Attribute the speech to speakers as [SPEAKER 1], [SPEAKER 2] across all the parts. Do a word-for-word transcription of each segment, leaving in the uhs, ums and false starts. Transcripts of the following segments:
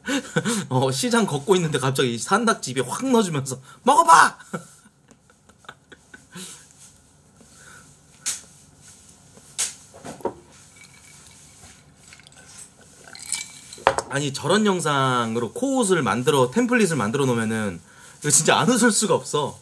[SPEAKER 1] 어, 시장 걷고 있는데 갑자기 산낙지 입에 확 넣어주면서 먹어봐! 아니 저런 영상으로 코웃을 만들어 템플릿을 만들어 놓으면은 이거 진짜 안 웃을 수가 없어.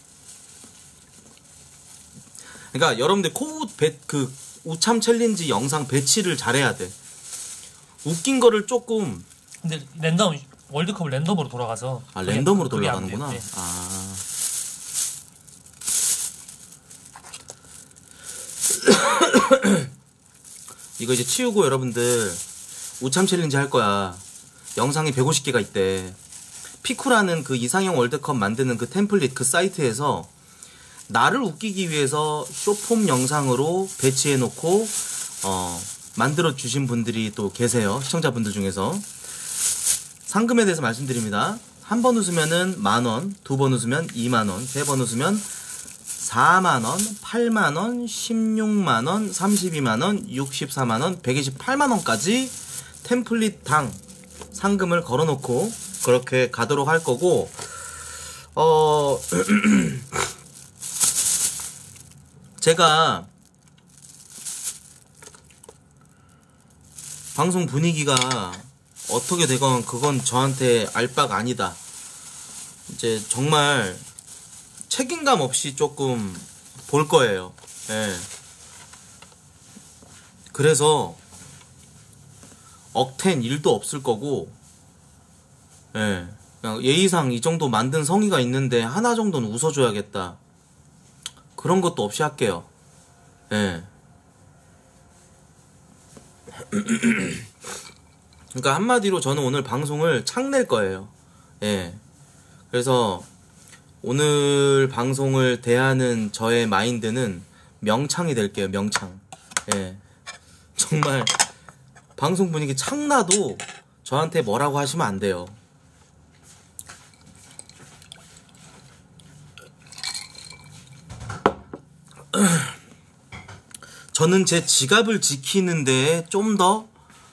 [SPEAKER 1] 그러니까 여러분들 코웃 배, 그 우참 챌린지 영상 배치를 잘해야 돼. 웃긴 거를 조금.
[SPEAKER 2] 근데 랜덤 월드컵 랜덤으로 돌아가서.
[SPEAKER 1] 아 랜덤으로 돌아가는구나. 네. 아. 이거 이제 치우고 여러분들 우참 챌린지 할 거야. 영상이 백오십 개가 있대. 피쿠라는 그 이상형 월드컵 만드는 그 템플릿 그 사이트에서 나를 웃기기 위해서 쇼폼 영상으로 배치해 놓고 어 만들어 주신 분들이 또 계세요. 시청자분들 중에서. 상금에 대해서 말씀드립니다. 한 번 웃으면은 만 원, 두 번 웃으면 이만 원, 세 번 웃으면 사만 원, 팔만 원, 십육만 원, 삼십이만 원, 육십사만 원, 백이십팔만 원까지 템플릿당 상금을 걸어놓고 그렇게 가도록 할 거고, 어 제가 방송 분위기가 어떻게 되건 그건 저한테 알 바가 아니다. 이제 정말 책임감 없이 조금 볼 거예요. 예. 그래서 억텐 일도 없을 거고, 예. 그냥 예의상 이 정도 만든 성의가 있는데 하나 정도는 웃어줘야겠다. 그런 것도 없이 할게요. 예. 그러니까 한마디로 저는 오늘 방송을 창낼 거예요. 예. 그래서 오늘 방송을 대하는 저의 마인드는 명창이 될게요. 명창. 예. 정말 방송 분위기 창나도 저한테 뭐라고 하시면 안 돼요. 저는 제 지갑을 지키는데 좀 더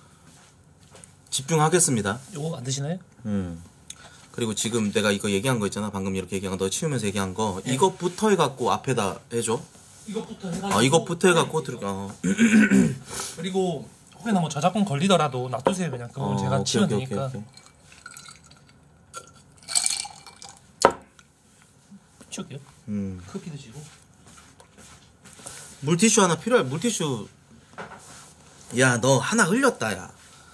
[SPEAKER 1] 집중하겠습니다.
[SPEAKER 2] 이거 안 드시나요?
[SPEAKER 1] 음. 그리고 지금 내가 이거 얘기한 거 있잖아. 방금 이렇게 얘기한 거, 너 치우면서 얘기한 거. 네. 이것부터 해갖고 앞에다 해줘.
[SPEAKER 2] 이것부터 해가지고.
[SPEAKER 1] 아, 이것부터 해갖고 들어가. 어.
[SPEAKER 2] 그리고 혹여나 뭐 저작권 걸리더라도 놔두세요. 그냥 그건 어, 제가 오케이, 치면 오케이, 되니까. 오케이, 오케이. 치울게요. 음. 커피 드시고.
[SPEAKER 1] 물티슈 하나 필요해. 물티슈. 야, 너 하나 흘렸다, 야.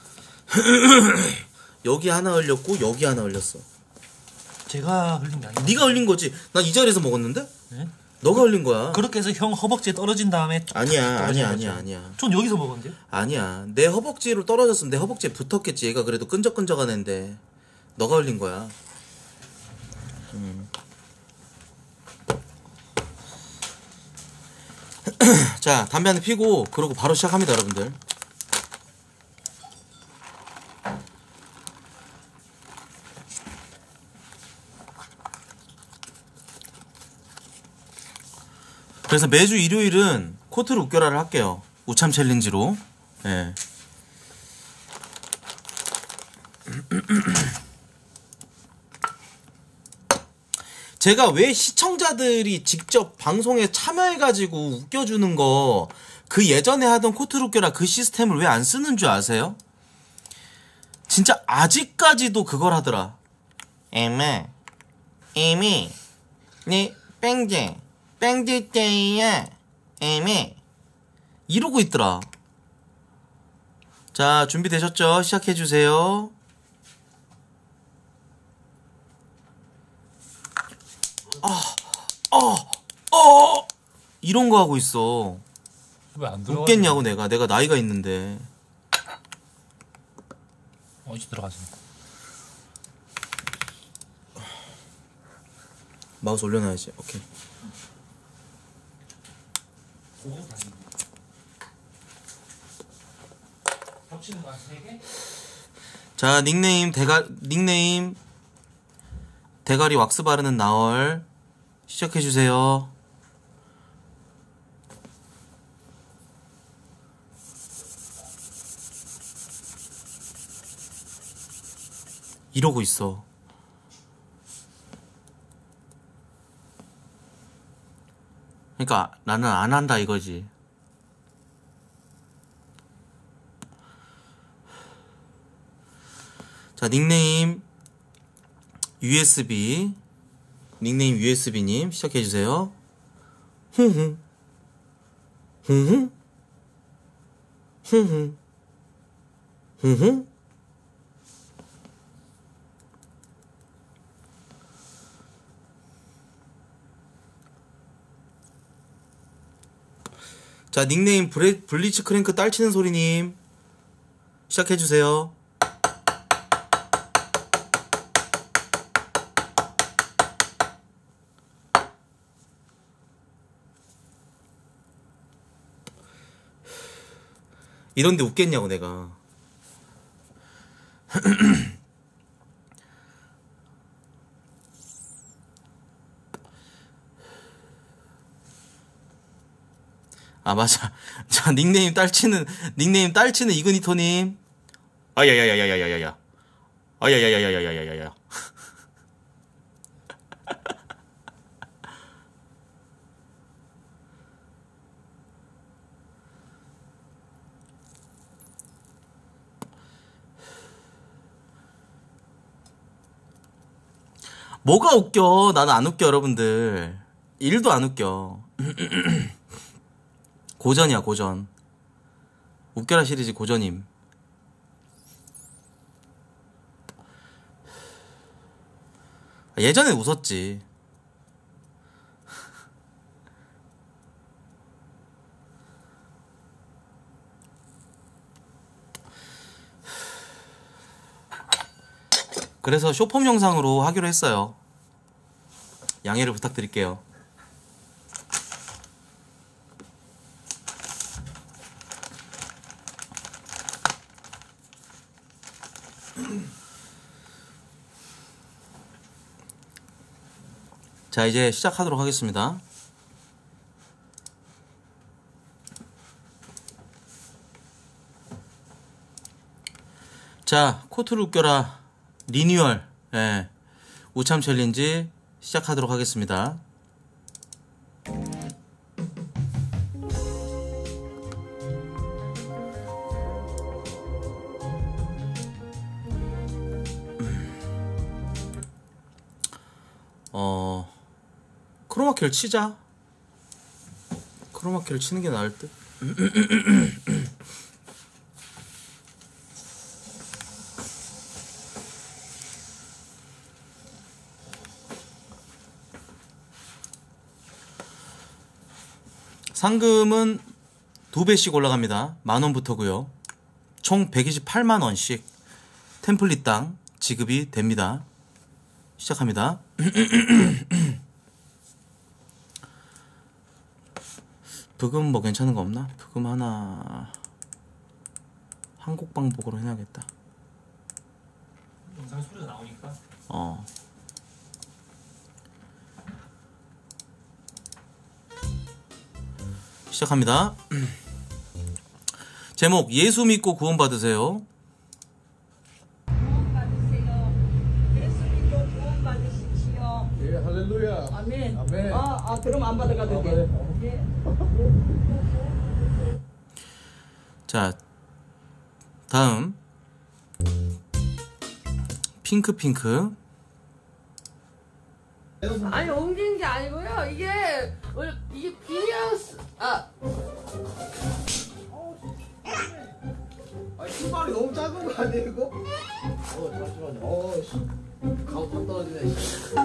[SPEAKER 1] 여기 하나 흘렸고 여기 하나 흘렸어.
[SPEAKER 2] 제가 흘린 게 아니야.
[SPEAKER 1] 네가 흘린 거지. 난 이 자리에서 먹었는데? 네? 너가 흘린 거야.
[SPEAKER 2] 그렇게 해서 형 허벅지에 떨어진 다음에
[SPEAKER 1] 아니야 아니야 아니야 아니야.
[SPEAKER 2] 전 여기서 먹었는데요?
[SPEAKER 1] 아니야. 내 허벅지로 떨어졌으면 내 허벅지에 붙었겠지. 얘가 그래도 끈적끈적한 앤데 너가 흘린 거야. 음. 자, 담배 한 대 피고 그러고 바로 시작합니다, 여러분들. 그래서 매주 일요일은 코트를 웃겨라를 할게요. 우참 챌린지로. 예. 제가 왜 시청자들이 직접 방송에 참여해가지고 웃겨주는 거, 그 예전에 하던 코트를 웃겨라 그 시스템을 왜 안 쓰는 줄 아세요? 진짜 아직까지도 그걸 하더라. 에마, 에미, 네, 뺑제. 뺑질 때야 에메 이러고 있더라. 자, 준비되셨죠? 시작해주세요. 아, 아, 어 이런 거 하고 있어.
[SPEAKER 2] 왜 안 들어가?
[SPEAKER 1] 웃겠냐고. 내가 내가 나이가 있는데.
[SPEAKER 2] 어디 들어가지?
[SPEAKER 1] 마우스 올려놔야지. 오케이. 자, 닉네임 대가 닉네임 대가리 왁스 바르는 나얼 시작해 주세요. 이러고 있어. 그러니까 나는 안 한다 이거지. 자, 닉네임 유에스비, 닉네임 유에스비님 시작해주세요. 흥흥 흥흥 흥흥 흥흥. 자, 닉네임 브레, 블리츠 크랭크 딸치는 소리님 시작해주세요. 이런데 웃겠냐고 내가. 아 맞아. 자, 닉네임 딸치는 닉네임 딸치는 이그니터님. 아야야야야야야야야. 아야야야야야야야야. 뭐가 웃겨? 나는 안 웃겨 여러분들. 일도 안 웃겨. 고전이야 고전. 웃겨라 시리즈 고전임. 예전에 웃었지. 그래서 쇼폼 영상으로 하기로 했어요. 양해를 부탁드릴게요. 자, 이제 시작하도록 하겠습니다. 자, 코트를 웃겨라 리뉴얼, 예, 우참 챌린지 시작하도록 하겠습니다. 어, 크로마키를 치자. 크로마키를 치는 게 나을 듯. 상금은 두 배씩 올라갑니다. 만원부터고요. 총 백이십팔만 원씩 템플릿당 지급이 됩니다. 시작합니다. 브금 뭐 괜찮은 거 없나? 브금 하나 한국 방법으로 해놔야겠다.
[SPEAKER 2] 영상 소리가 나오니까.
[SPEAKER 1] 어. 시작합니다. 제목 예수 믿고 구원 받으세요.
[SPEAKER 3] 구원 받으세요. 예수 믿고 구원 받으십시오.
[SPEAKER 4] 예, 할렐루야.
[SPEAKER 3] 아멘.
[SPEAKER 4] 아멘.
[SPEAKER 3] 아, 아 그럼 안 받아가도 돼.
[SPEAKER 4] 아멘.
[SPEAKER 3] 예.
[SPEAKER 1] 자, 다음 핑크핑크.
[SPEAKER 5] 아니 옮긴 게 아니고요. 이게 원래 이게 비니어스 아
[SPEAKER 4] 아, 신발이 너무 작은 거 아니에요, 이거? 어, 잠시만요. 어, 씨. 가오 다 떨어지네. 씨.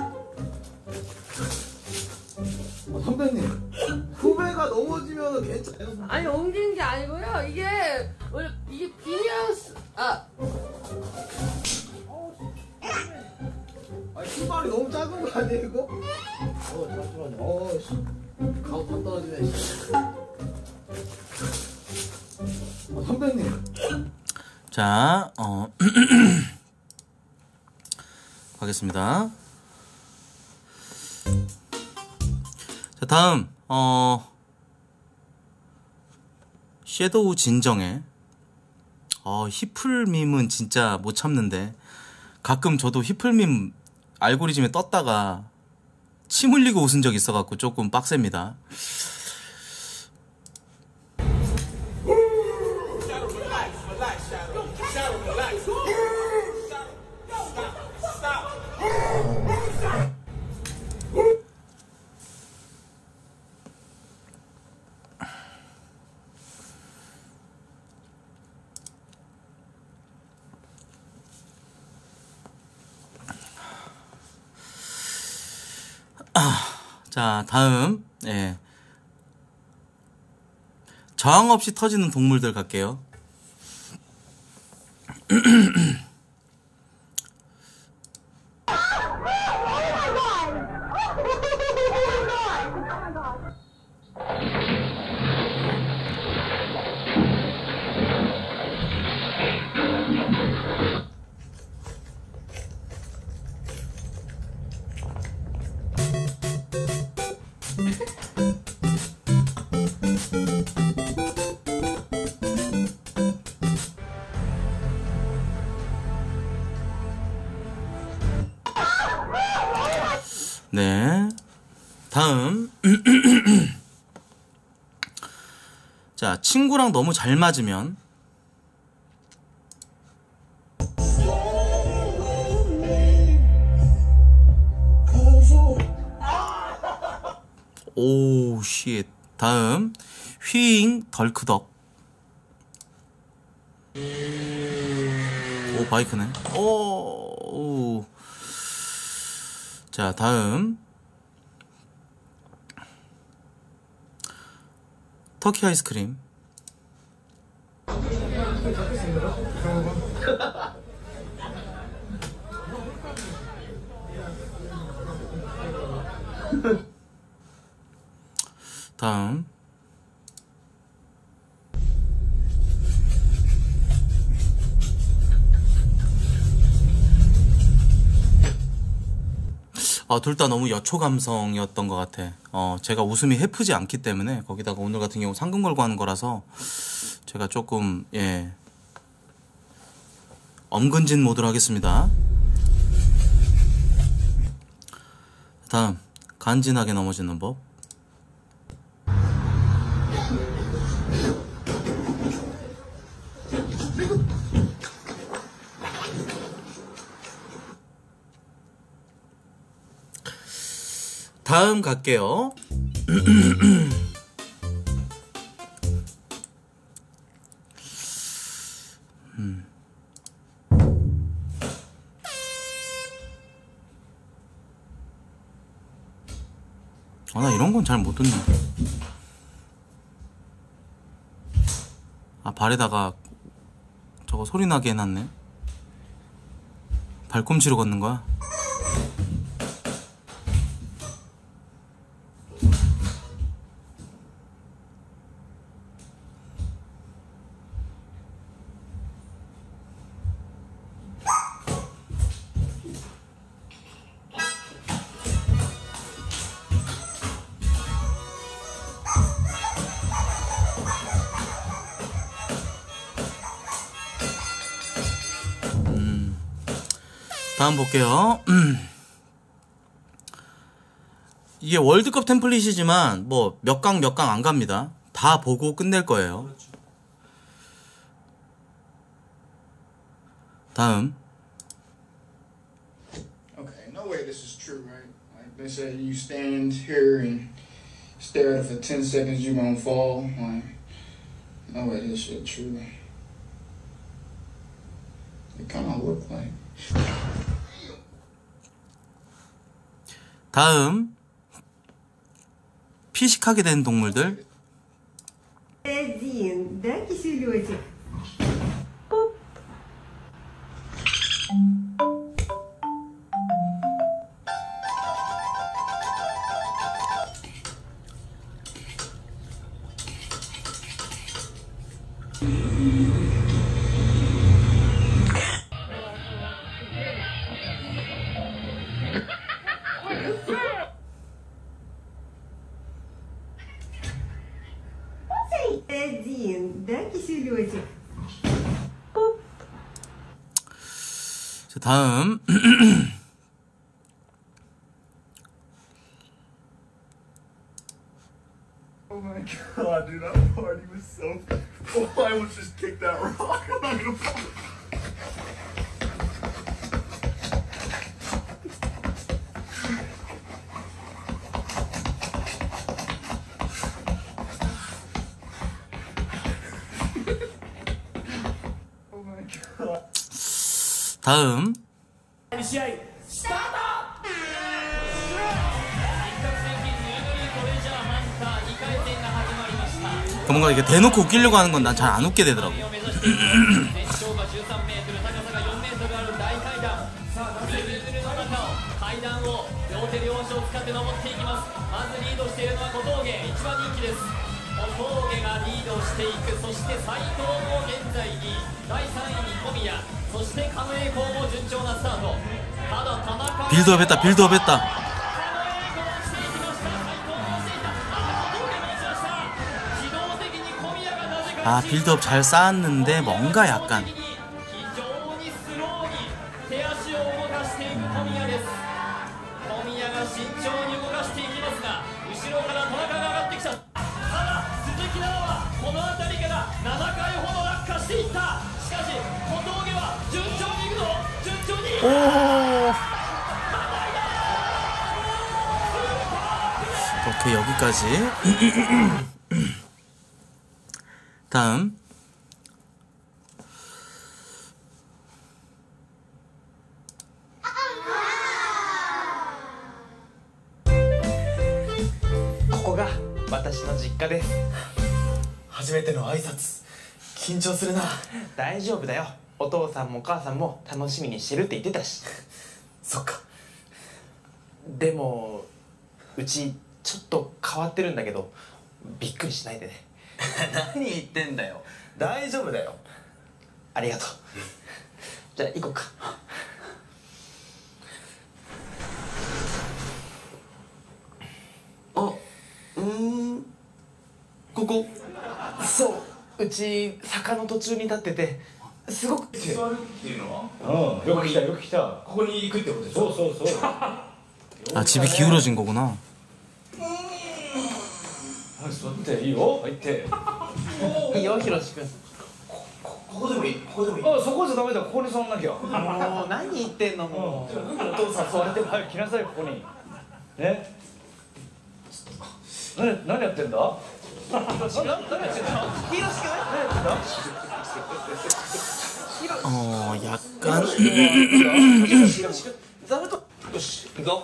[SPEAKER 4] 아, 선배님. 후배가 넘어지면 괜찮아요.
[SPEAKER 5] 아니 옮긴 게 아니고요. 이게 원래 이게 비니어스 아
[SPEAKER 4] 아, 신발이 너무 작은 거 아니에요, 이거? 어, 잠시만요. 어, 씨. 가오 다 떨어지네. 씨. 아, 선배님.
[SPEAKER 1] 자, 어 가겠습니다. 자, 다음 어 섀도우 진정해. 어 히플 밈은 진짜 못 참는데 가끔 저도 히플밈 알고리즘에 떴다가 침 흘리고 웃은 적 있어갖고 조금 빡셉니다. 자, 다음, 예. 저항 없이 터지는 동물들 갈게요. 네. 다음. 자, 친구랑 너무 잘 맞으면. 오, 쉣. 다음. 휘잉 덜크덕. 오, 바이크네. 오, 오. 자, 다음. 터키 아이스크림. 다음. 어, 둘 다 너무 여초 감성이었던 것 같아. 어, 제가 웃음이 해프지 않기 때문에, 거기다가 오늘 같은 경우 상금 걸고 하는 거라서 제가 조금, 예, 엄근진 모드로 하겠습니다. 다음, 간지나게 넘어지는 법. 다음 갈게요. 음. 아, 나 이런 건 잘 못 듣네. 아, 발에다가 저거 소리 나게 해놨네. 발꿈치로 걷는 거야? 다음 볼게요. 이게 월드컵 템플릿이지만 뭐 몇 강 몇 강 안 갑니다. 다 보고 끝낼 거예요. 다음.
[SPEAKER 6] Okay, no way this is true, right? Like they say, you stand here and stare at it for ten seconds, you gonna fall. Like, no way this shit true. It kind of look like.
[SPEAKER 1] 다음. 피식하게 된 동물들.
[SPEAKER 3] Один, да, киселётик? Один, да, киселётик?
[SPEAKER 1] 자, 다음.
[SPEAKER 7] Oh my god, dude, that party was so. Oh, I almost just kicked that rock. I'm not gonna fall. Oh my god.
[SPEAKER 1] 다음. 뭔가 이게 대놓고 웃기려고 하는 건 난 잘 안 웃게 되더라고. 빌드업 했다, 빌드업 했다. 아, 빌드업 잘 쌓았는데 뭔가 약간 오. 오케이, 여기까지. 다음.
[SPEAKER 8] ここが私の実家です。初めての挨拶緊張するな。大丈夫だよ。お父さんもお母さんも楽しみにしてるって言ってたし。そっか。でもうちちょっと変わってるんだけどびっくりしないでね。何言ってんだよ。大丈夫だよ。ありがとう。じゃあ行こうか。あ、うーん、ここ。そう、うち坂の途中に立っててすごく座るっていうのは、うん、よく来たよく来た。ここに行くってことでしょ。そうそうそう。
[SPEAKER 1] 아, 집이 기울어진 거구나.
[SPEAKER 8] 座っていいよ。入って。いいよ、ひろし君。ここでもいい。ここでもいい。あ、そこじゃダメだ。ここに座んなきゃ。もう何言ってんのもう。お父さん座って早く来なさい、ここに。ね。何何やってんだ。何何やってんだ。ひろし君。何やってんだ。
[SPEAKER 1] 어, 약간.
[SPEAKER 8] 나부터. 이거.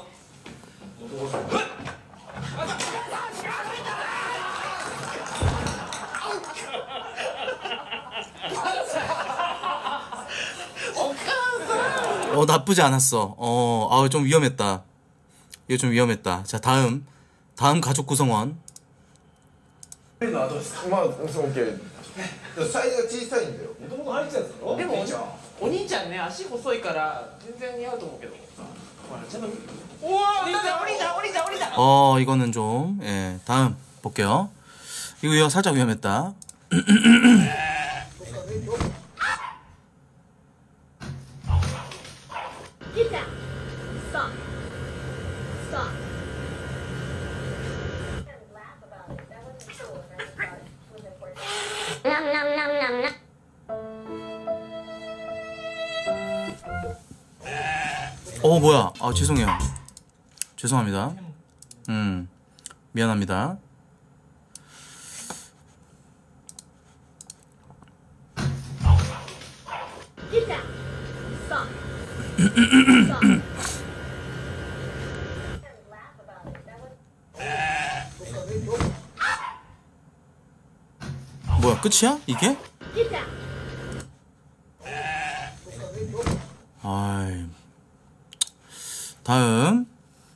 [SPEAKER 1] 어, 나쁘지 않았어. 어, 아, 좀 위험했다. 이거 좀 위험했다. 자, 다음. 다음 가족 구성원.
[SPEAKER 4] まあ、そう、OK。サイズが小さいんだよ。もともと入ってたやつだろ。
[SPEAKER 8] でもお兄ちゃんね、足細いから全然似合うと思うけど。ちゃんと。おお、降りた降りた降りた降りた。
[SPEAKER 1] 어, 이거는 좀, 예, 다음 볼게요. 이거 살짝 위험했다. 어, 뭐야. 아, 죄송해요. 죄송합니다. 음, 미안합니다. 뭐야, 끝이야? 이게? 아이. 다음.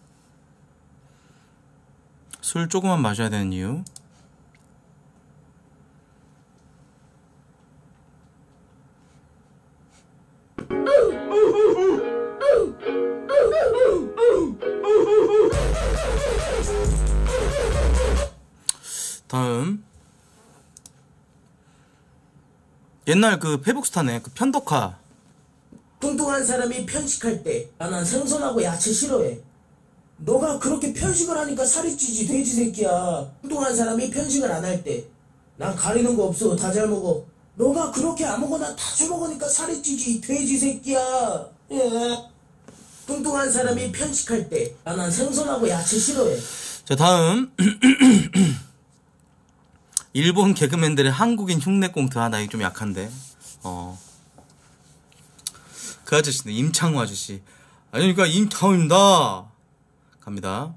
[SPEAKER 1] 술 조금만 마셔야 되는 이유. 다음. 옛날 그 페북스타네. 그 편덕화.
[SPEAKER 9] 뚱뚱한 사람이 편식할 때 난 생선하고 야채 싫어해. 너가 그렇게 편식을 하니까 살이 찌지 돼지 새끼야. 뚱뚱한 사람이 편식을 안 할 때 난 가리는 거 없어 다 잘 먹어. 너가 그렇게 아무거나 다 줘먹으니까 살이 찌지 돼지 새끼야. 예. 뚱뚱한 사람이 편식할 때 난 생선하고 야채 싫어해.
[SPEAKER 1] 자, 다음 일본 개그맨들의 한국인 흉내 꽁트. 아, 나 이거 좀 약한데. 어. 그 아저씨네, 임창호 아저씨. 안녕하십니까, 임창호입니다. 갑니다.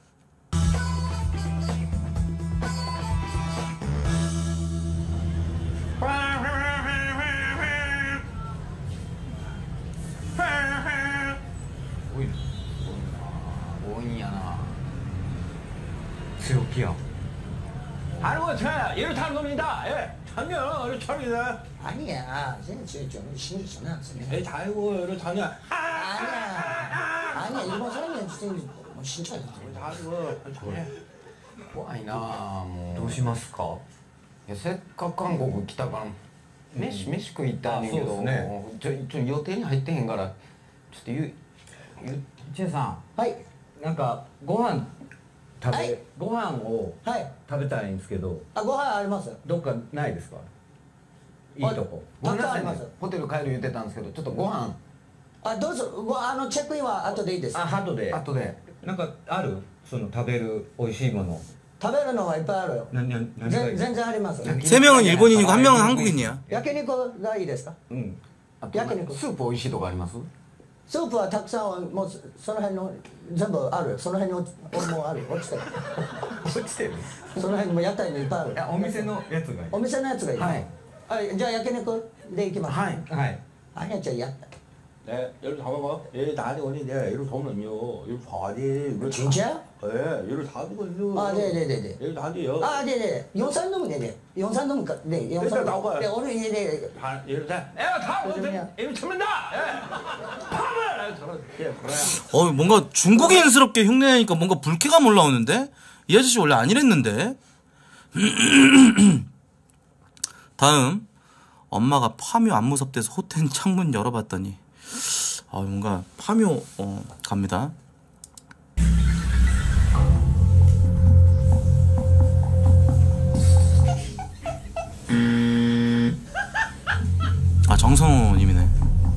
[SPEAKER 10] 새우기야. 아이고, 저 이렇게 하는 겁니다. 예, 참여, 이렇게 참이다.
[SPEAKER 11] 아니야, 쟤는 좀 신경 전혀 안 쓰네.
[SPEAKER 10] 예, 아이고, 이렇게 참여.
[SPEAKER 11] 아니야, 아니야, 일본 사람이 진짜 뭐 신차.
[SPEAKER 10] 아이고, 참여. 怖いなあ、もう。
[SPEAKER 12] どうしますか？
[SPEAKER 10] いや、せっかく韓国来たから飯飯食いたいねんけど、ちょちょ予定に入ってへんからちょっと言う言う。
[SPEAKER 12] チェさん。
[SPEAKER 11] はい。
[SPEAKER 12] なんかご飯食べ、
[SPEAKER 11] はい、
[SPEAKER 12] ご飯を食べたいんですけど。
[SPEAKER 11] あ、ご飯あります。
[SPEAKER 12] どっかないですか？いいとこ。
[SPEAKER 10] ごめんなさいね。ホテル帰る言ってたんですけど、ちょっとご飯。
[SPEAKER 11] あ、どうぞ。ごあのチェックインは後でいいです。
[SPEAKER 12] あ、後で。
[SPEAKER 10] 後で。
[SPEAKER 12] なんかある？その食べる美味しいもの。
[SPEAKER 11] 食べるのはいっぱいあるよ。全然あります。
[SPEAKER 1] 세 명은 일본인이고 한 명은 한국인이야.
[SPEAKER 11] 焼肉がいいですか？
[SPEAKER 10] うん。
[SPEAKER 11] 焼肉。
[SPEAKER 10] スープ美味しいとこあります？
[SPEAKER 11] スープはたくさんもうその辺の全部ある。その辺にもうある。落ちてる。
[SPEAKER 10] 落ちてる。
[SPEAKER 11] その辺にも屋台にいっぱいある。
[SPEAKER 12] いや、お店のやつがいい。
[SPEAKER 11] お店のやつがいい。はい。あ、じゃあ焼肉で行きます。
[SPEAKER 10] はい
[SPEAKER 12] はい。
[SPEAKER 11] 아니야, 저 야.
[SPEAKER 10] 네, 얘를 잡아봐. 얘 나한테 오니 내가 얘를 도면요. 얘를 봐야지.
[SPEAKER 11] 진짜요?
[SPEAKER 10] 네, 얘를 잡거든요.
[SPEAKER 11] 아, 네, 네, 네, 네.
[SPEAKER 10] 얘를 나한테요.
[SPEAKER 11] 아, 네, 네. 용산동, 네, 네. 용산동, 네, 용산동.
[SPEAKER 10] 나와요.
[SPEAKER 11] 네, 오늘 네, 네.
[SPEAKER 10] 다 얘를 다. 내가 다 오늘 얘를 잡는다. 예. 파면 저런 예, 그래.
[SPEAKER 1] 어, 뭔가 중국인스럽게 흉내내니까 뭔가 불쾌감 올라오는데? 이 아저씨 원래 안 이랬는데? 다음. 엄마가 파묘 안 무섭대서 호텔 창문 열어봤더니 아, 뭔가 파묘 어, 갑니다. 아, 정성호님이네.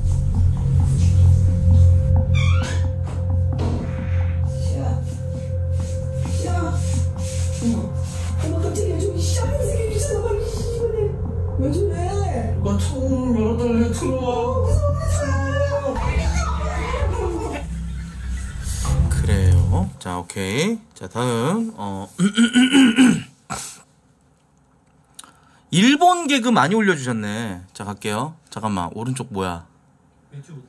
[SPEAKER 3] 엄마 갑자기 저기 샤핑색이 주잖아. 빨리 이거네. 왜 저래?
[SPEAKER 4] 누가 창문 열어달래. 들어와.
[SPEAKER 1] 그래요. 자, 오케이. 자, 다음 어 일본 개그 많이 올려주셨네. 자, 갈게요. 잠깐만, 오른쪽 뭐야?
[SPEAKER 2] 왼쪽.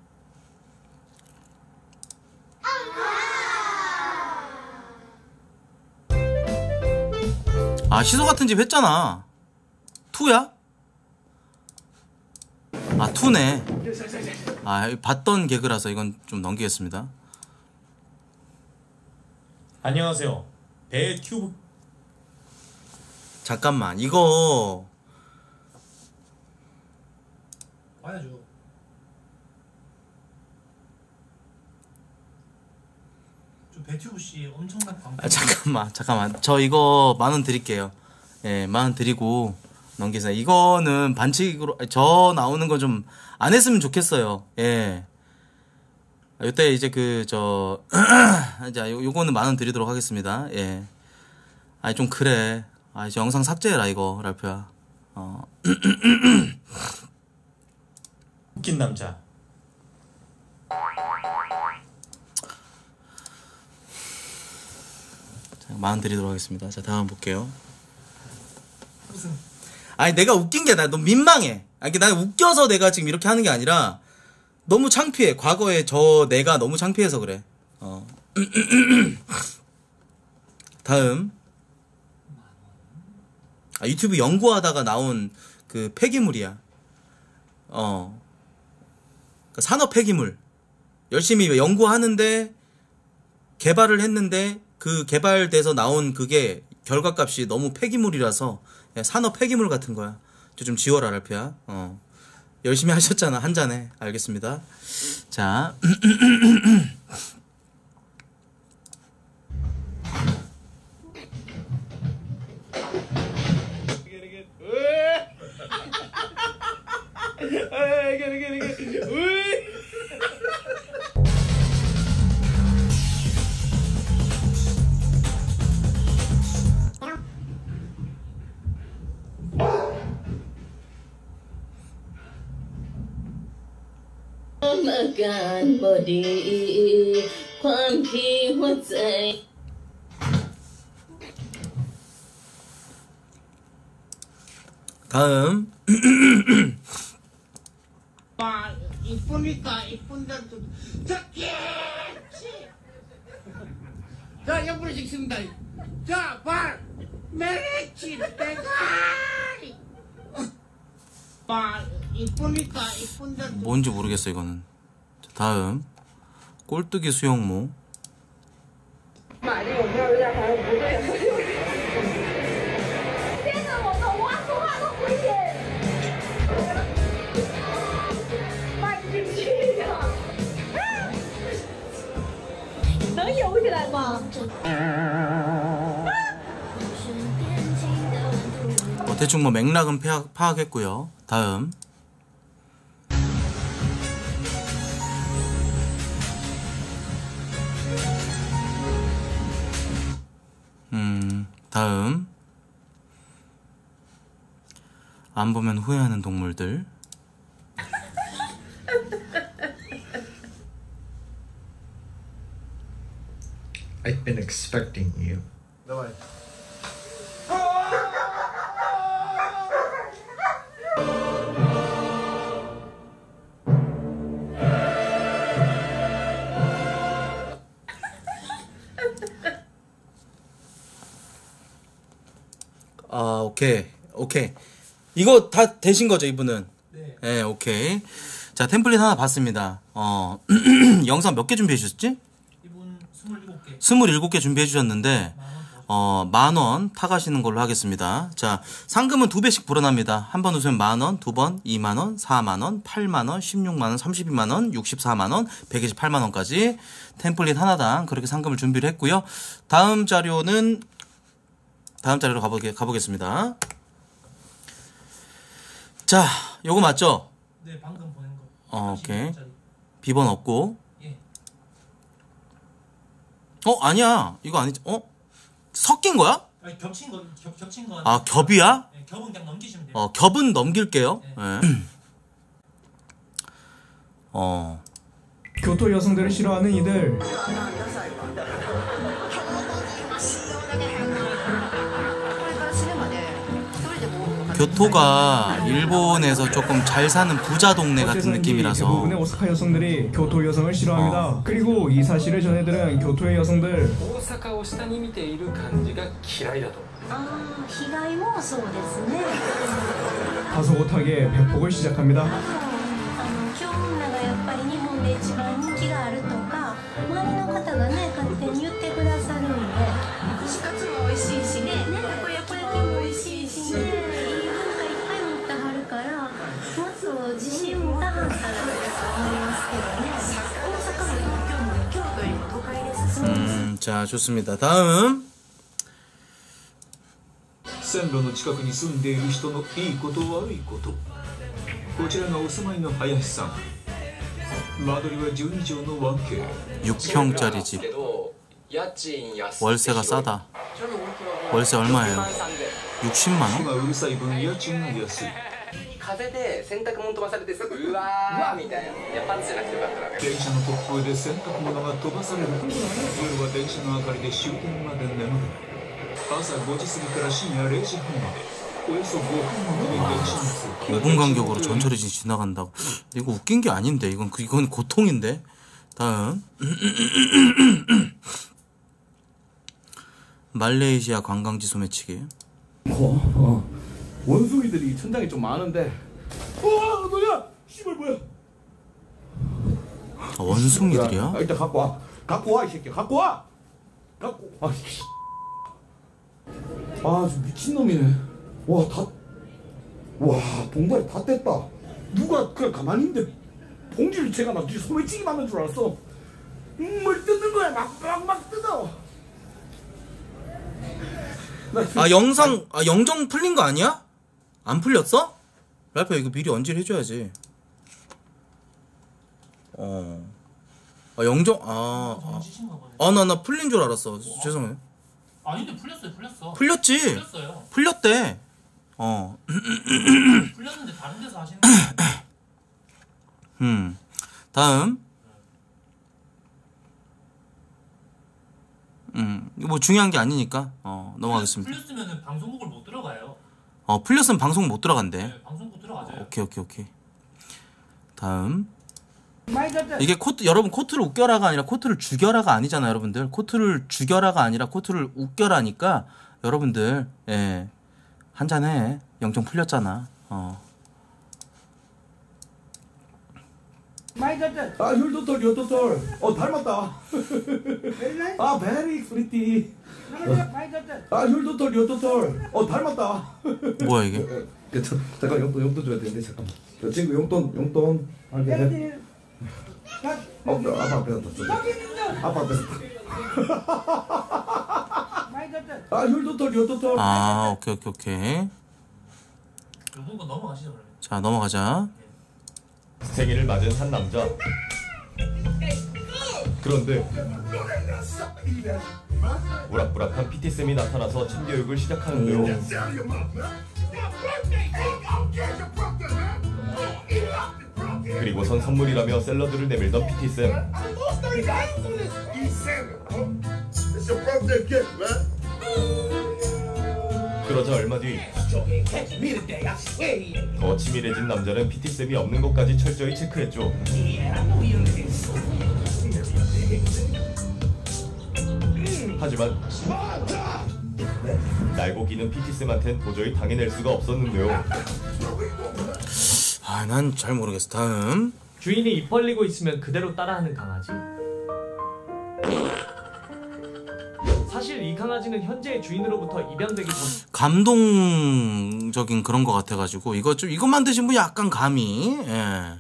[SPEAKER 1] 아, 시소 같은 집 했잖아. 투야? 아, 투네. 아, 봤던 개그라서 이건 좀 넘기겠습니다.
[SPEAKER 13] 안녕하세요. 배튜브.
[SPEAKER 1] 잠깐만, 이거
[SPEAKER 2] 봐야죠. 저 배튜브 씨 엄청난 광고.
[SPEAKER 1] 아, 잠깐만, 잠깐만. 저 이거 만 원 드릴게요. 예, 만 원 드리고 넘기세요. 이거는 반칙으로 저 나오는 거 좀 안 했으면 좋겠어요. 예. 이때 이제 그 저 자, 요 요거는 만 원 드리도록 하겠습니다. 예. 아, 좀 그래. 아, 이제 영상 삭제해라 이거, 랄프야. 어.
[SPEAKER 13] 웃긴 남자.
[SPEAKER 1] 만 원 드리도록 하겠습니다. 자, 다음 볼게요. 아니, 내가 웃긴 게 나 너무 민망해. 아니, 나 웃겨서 내가 지금 이렇게 하는 게 아니라 너무 창피해. 과거에 저 내가 너무 창피해서 그래. 어. 다음. 아, 유튜브 연구하다가 나온 그 폐기물이야. 어. 그러니까 산업 폐기물. 열심히 연구하는데 개발을 했는데 그 개발돼서 나온 그게 결과값이 너무 폐기물이라서 산업 폐기물 같은 거야. 저 좀 지워라, 랄피야. 어. 열심히 하셨잖아. 한 잔에. 알겠습니다. 자.
[SPEAKER 14] Makan body ความที่หัวใจ
[SPEAKER 1] 다음.
[SPEAKER 15] 아, 이쁘니까 이쁜 데도 좋겠지. 자, 옆으로 찍습니다. 자, 발, 메리치, 대가리. 아, 이쁘니까 이쁜 데도
[SPEAKER 1] 뭔지 모르겠어 이거는. 자, 다음. 꼴뚜기 수영모.
[SPEAKER 5] 玛丽，我没有让他不对。天哪，我都我说话都不行，卖进去呀！能游起来吗？
[SPEAKER 1] 뭐 대충 뭐 맥락은 파악, 파악했고요. 다음. 음, 다음. 안 보면 후회하는 동물들.
[SPEAKER 16] I've been expecting you.
[SPEAKER 4] давай.
[SPEAKER 1] 아, 오케이. 오케이. 이거 다 되신 거죠, 이분은? 네. 네, 오케이. 자, 템플릿 하나 봤습니다. 어, 영상 몇 개 준비해 주셨지?
[SPEAKER 2] 이분 스물일곱 개.
[SPEAKER 1] 스물일곱 개 준비해 주셨는데, 어, 만 원 타가시는 걸로 하겠습니다. 자, 상금은 두 배씩 불어납니다. 한 번 웃으면 만 원, 두 번 이만 원, 사만 원, 팔만 원, 십육만 원, 삼십이만 원, 육십사만 원, 백이십팔만 원까지 템플릿 하나당 그렇게 상금을 준비를 했고요. 다음 자료는 다음 자료로 가보게, 가보겠습니다. 자, 요거 맞죠?
[SPEAKER 2] 네, 방금 보낸 거.
[SPEAKER 1] 어, 오케이. 비번 없고.
[SPEAKER 2] 예.
[SPEAKER 1] 어, 아니야. 이거 아니지. 어? 섞인 거야?
[SPEAKER 2] 아니, 겹친 거, 겹, 겹친 거.
[SPEAKER 1] 아, 겹이야?
[SPEAKER 2] 네, 겹은 그냥 넘기시면 돼요.
[SPEAKER 1] 어, 겹은 넘길게요. 네. 어.
[SPEAKER 17] 교토 여성들을 싫어하는 이들.
[SPEAKER 1] 교토가 일본에서 조금 잘 사는 부자 동네 같은 느낌이라서
[SPEAKER 17] 대부분의 오사카 여성들이 교토 여성을 싫어합니다. 어. 그리고 이 사실을 전해들은 교토의 여성들.
[SPEAKER 18] 오사카를下に見ている感じが嫌いだと。
[SPEAKER 19] ああ、被害妄想ですね。
[SPEAKER 17] 다소 못하게 백폭을 시작합니다.
[SPEAKER 19] あの京女がやっぱり日本で一番人気があるとか、周りの方がね勝手に言ってくださるんで、串カツも美味しいしね、たこ焼きも美味しいしね。 自信持たはったらと思いますけどね。大阪も東京も京都よりも都会です。
[SPEAKER 1] 음, 자, 좋습니다. 다음.
[SPEAKER 20] 線路の近くに住んでいる人のいいこと悪いこと。こちらがお住まいの林さん。間取りはじゅうにじょうの ワンケー。
[SPEAKER 1] 육 평짜리 집. 월세가 싸다. 월세 얼마예요? 육십만 원?
[SPEAKER 20] 火がうるさい分家賃が安い。
[SPEAKER 18] 風で洗濯物飛ばされてすぐうわーみたいな。いやパンツじゃなくてよかったな。
[SPEAKER 20] 電車の突風で洗濯物が飛ばされる。夜は電車の明かりで終点まで眠る。朝ごじ過ぎから深夜れいじはんまでおよそごふんごとに電車が通過。
[SPEAKER 1] 오 분 간격으로 전철이 지나간다고. 이거 웃긴 게 아닌데. 이건 이건 고통인데. 다음. 말레이시아 관광지 소매치기.
[SPEAKER 4] 어, 어. 원숭이들이 천장에 좀 많은데. 우와, 너야! 씨발 뭐야?
[SPEAKER 1] 아, 원숭이들이야?
[SPEAKER 4] 야, 일단 갖고 와. 갖고 와, 이 새끼. 갖고 와. 갖고. 아, 씨. 아, 저 미친 놈이네. 와, 다. 와, 봉다리 다 뗐다.
[SPEAKER 21] 누가 그냥 가만히 있는데 봉지를 제가 막 소매치기 만든 줄 알았어. 뭘 뜯는 거야. 막 막 막 뜯어.
[SPEAKER 1] 아 영상 아 영정 풀린 거 아니야? 안 풀렸어? 랄파 이거 미리 언질 해줘야지. 어. 아 영정 아아나 나 풀린 줄 알았어. 죄송해요.
[SPEAKER 2] 아닌데 풀렸어요 풀렸어.
[SPEAKER 1] 풀렸지.
[SPEAKER 2] 풀렸어요.
[SPEAKER 1] 풀렸대. 어.
[SPEAKER 2] 풀렸는데 다른 데서 하시는 거.
[SPEAKER 1] 음. 다음. 음. 뭐 중요한 게 아니니까 어 넘어가겠습니다.
[SPEAKER 2] 풀렸으면은 방송국을 못 들어가요.
[SPEAKER 1] 어 풀렸으면 방송 못 들어간대.
[SPEAKER 2] 네, 방송국 들어가죠.
[SPEAKER 1] 오케이 오케이 오케이. 다음. 이게 코트 여러분 코트를 웃겨라가 아니라 코트를 죽여라가 아니잖아요 여러분들. 코트를 죽여라가 아니라 코트를 웃겨라니까 여러분들 예 한잔해. 영정 풀렸잖아. 어.
[SPEAKER 21] 아 율도톨 율도톨. 어 닮았다. 아 베리 프리티. 아 율도톨 율도톨. 어 닮았다.
[SPEAKER 1] 뭐야 이게?
[SPEAKER 21] 저, 잠깐 용돈 용돈 줘야 되는데 잠깐만. 저 친구 용돈 용돈. 아 네. 어 아빠 앞에 놨다. 아빠 앞에 놨다. 아 율도톨 율도톨.
[SPEAKER 1] 아 오케이 오케이 오케이.
[SPEAKER 2] 요번 거 넘어가시죠 그러면.
[SPEAKER 1] 자 넘어가자.
[SPEAKER 22] 생일을 맞은 한 남자. 그런데 우락부락한 피티쌤이 나타나서 참교육을 시작하는데요. 그리고선 선물이라며 샐러드를 내밀던 피티쌤. 그러자 얼마 뒤 더 치밀해진 남자는 피티쌤이 없는 것까지 철저히 체크했죠. 하지만 날고 기는 피티쌤한텐 도저히 당해낼 수가 없었는데요.
[SPEAKER 1] 아, 난 잘 모르겠어. 다음.
[SPEAKER 23] 주인이 입 벌리고 있으면 그대로 따라하는 강아지. 사실 이 강아지는 현재의 주인으로부터 입양되기 전
[SPEAKER 1] 감동적인 그런 거 같아가지고 이거 좀 이거 만드신 분 약간 감이. 예.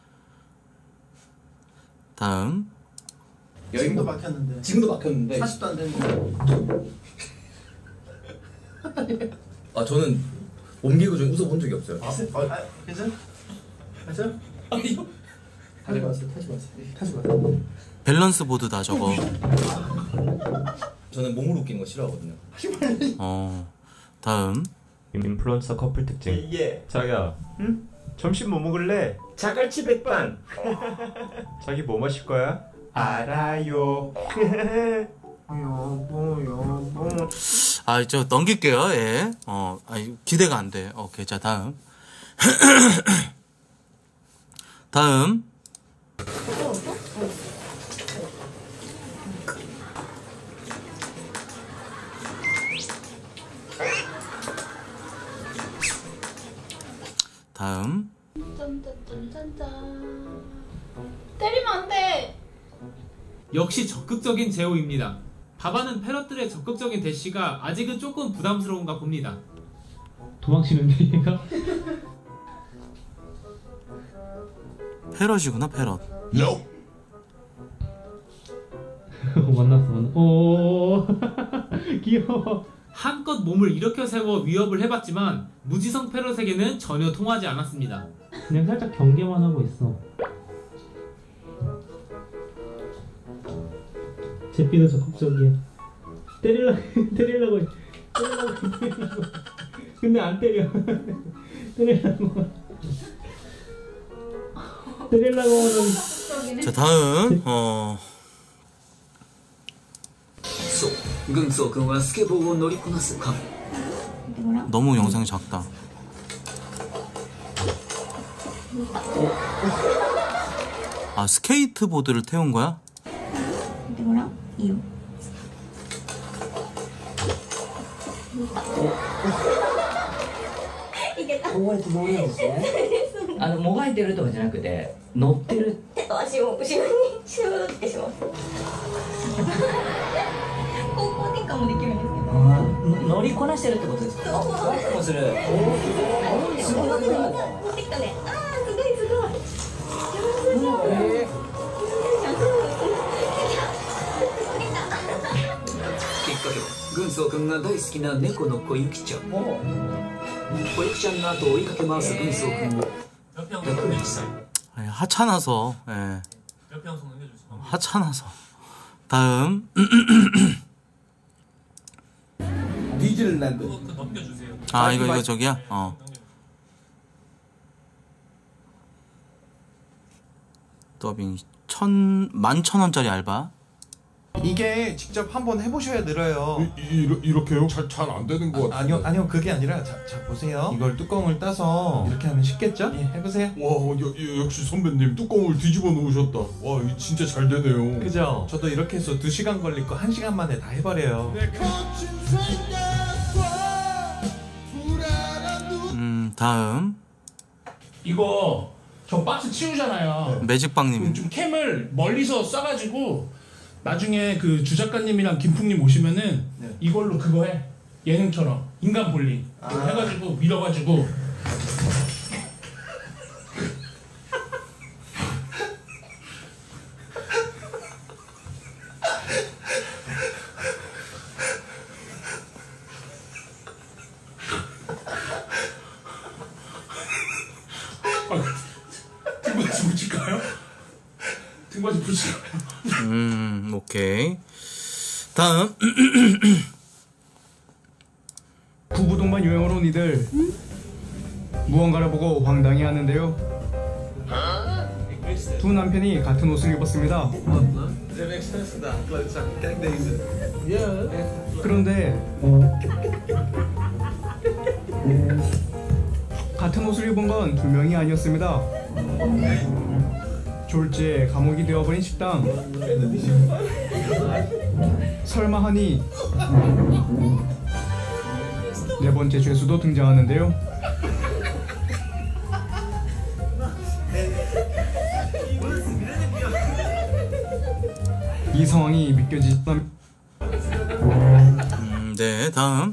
[SPEAKER 1] 다음.
[SPEAKER 4] 지금도 막혔는데.
[SPEAKER 21] 지금도 막혔는데.
[SPEAKER 4] 사십도 안 됐는데.
[SPEAKER 21] 아 저는 옮기고 좀 웃어본 적이 없어요.
[SPEAKER 4] 아, 아, 괜찮아? 괜찮아? 아니요. 타지 마세요. 타지 마세요. 타지 마세요.
[SPEAKER 1] 밸런스 보드다 저거.
[SPEAKER 21] 저는 몸으로 웃기는 거 싫어하거든요.
[SPEAKER 1] 어. 다음.
[SPEAKER 22] 인플루언서 커플 특징.
[SPEAKER 21] 예.
[SPEAKER 22] 자기야. 응? 점심 뭐 먹을래?
[SPEAKER 21] 자갈치 백반.
[SPEAKER 22] 자기 뭐 마실 거야? 알아요.
[SPEAKER 21] 여보 여보.
[SPEAKER 1] 아, 저 넘길게요. 예. 어, 아, 기대가 안 돼. 오케이, 자 다음. 다음. 다음.
[SPEAKER 5] 짠짠짠짠짠. 때리면 안 돼.
[SPEAKER 24] 역시 적극적인 제호입니다. 바바는 패럿들의 적극적인 대시가 아직은 조금 부담스러운가 봅니다.
[SPEAKER 23] 도망치는데 얘가?
[SPEAKER 1] 패럿이구나, 패럿.
[SPEAKER 23] No. 만났어, 만났어. 오, 귀여워.
[SPEAKER 24] 한껏 몸을 일으켜 세워 위협을 해봤지만 무지성 패럿에게는 전혀 통하지 않았습니다.
[SPEAKER 23] 그냥 살짝 경계만 하고 있어. 제피도 적극적이야. 때리려고 때리려고 때리려고 때리려고. 근데 안 때려. 때리려고 때리려고 하는.
[SPEAKER 1] 자 다음. 어.
[SPEAKER 25] そう軍曹君はスケボーを乗りこなすカフェ
[SPEAKER 1] 너무 영상이 작다. 아 스케이트보드를 태운 거야?
[SPEAKER 19] 見てごらんいいよいけた
[SPEAKER 26] こうやって乗るんですねあのもがいてるとかじゃなくて乗ってる
[SPEAKER 19] 手と足を後ろにシューってします方向転換もできるんですけど
[SPEAKER 26] 乗りこなしてるってことですか
[SPEAKER 19] そう
[SPEAKER 26] バックもする
[SPEAKER 19] すごい乗ってきたねあーすごい
[SPEAKER 25] 軍曹君が大好きな猫の子ゆきちゃん子ゆきちゃんの後を追いかけ回す軍曹君をひゃくいっさい
[SPEAKER 1] 하찮아서 예. 하찮아서 다음
[SPEAKER 21] 디즈니랜드.
[SPEAKER 1] 아 이거 이거 저기야? 어. 더빙 천 만천 원짜리 알바.
[SPEAKER 6] 이게 직접 한번 해보셔야 늘어요.
[SPEAKER 22] 이, 이, 이렇게요? 잘 잘 안 되는 것
[SPEAKER 6] 아,
[SPEAKER 22] 같아요.
[SPEAKER 6] 아니요 아니요 그게 아니라 자, 자 보세요. 이걸 뚜껑을 따서 이렇게 하면 쉽겠죠? 예, 해보세요.
[SPEAKER 22] 와 여, 여, 역시 선배님 뚜껑을 뒤집어 놓으셨다. 와 이거 진짜 잘 되네요.
[SPEAKER 6] 그죠? 저도 이렇게 해서 두 시간 걸릴 거 한 시간 만에 다 해버려요.
[SPEAKER 1] 음 다음
[SPEAKER 2] 이거 저 박스 치우잖아요.
[SPEAKER 1] 매직빵님.
[SPEAKER 2] 좀 캠을 멀리서 쏴가지고 나중에 그 주작가님이랑 김풍님 오시면은 네. 이걸로 그거 해. 예능처럼 인간 볼링 아. 해가지고 밀어가지고 등받이 붙일까요? 등받이 붙일까요?
[SPEAKER 1] 음 오케이 다음
[SPEAKER 17] 구부동반 유행어로 온 이들 무언가를 보고 황당해 하는데요. 두 남편이 같은 옷을 입었습니다. 그런데 같은 옷을 입은 건 두 명이 아니었습니다. 졸지에 감옥이 되어버린 식당. 설마 하니 네 번째 죄수도 등장하는데요. 이 상황이 믿겨지지 않...
[SPEAKER 1] 음, 네 다음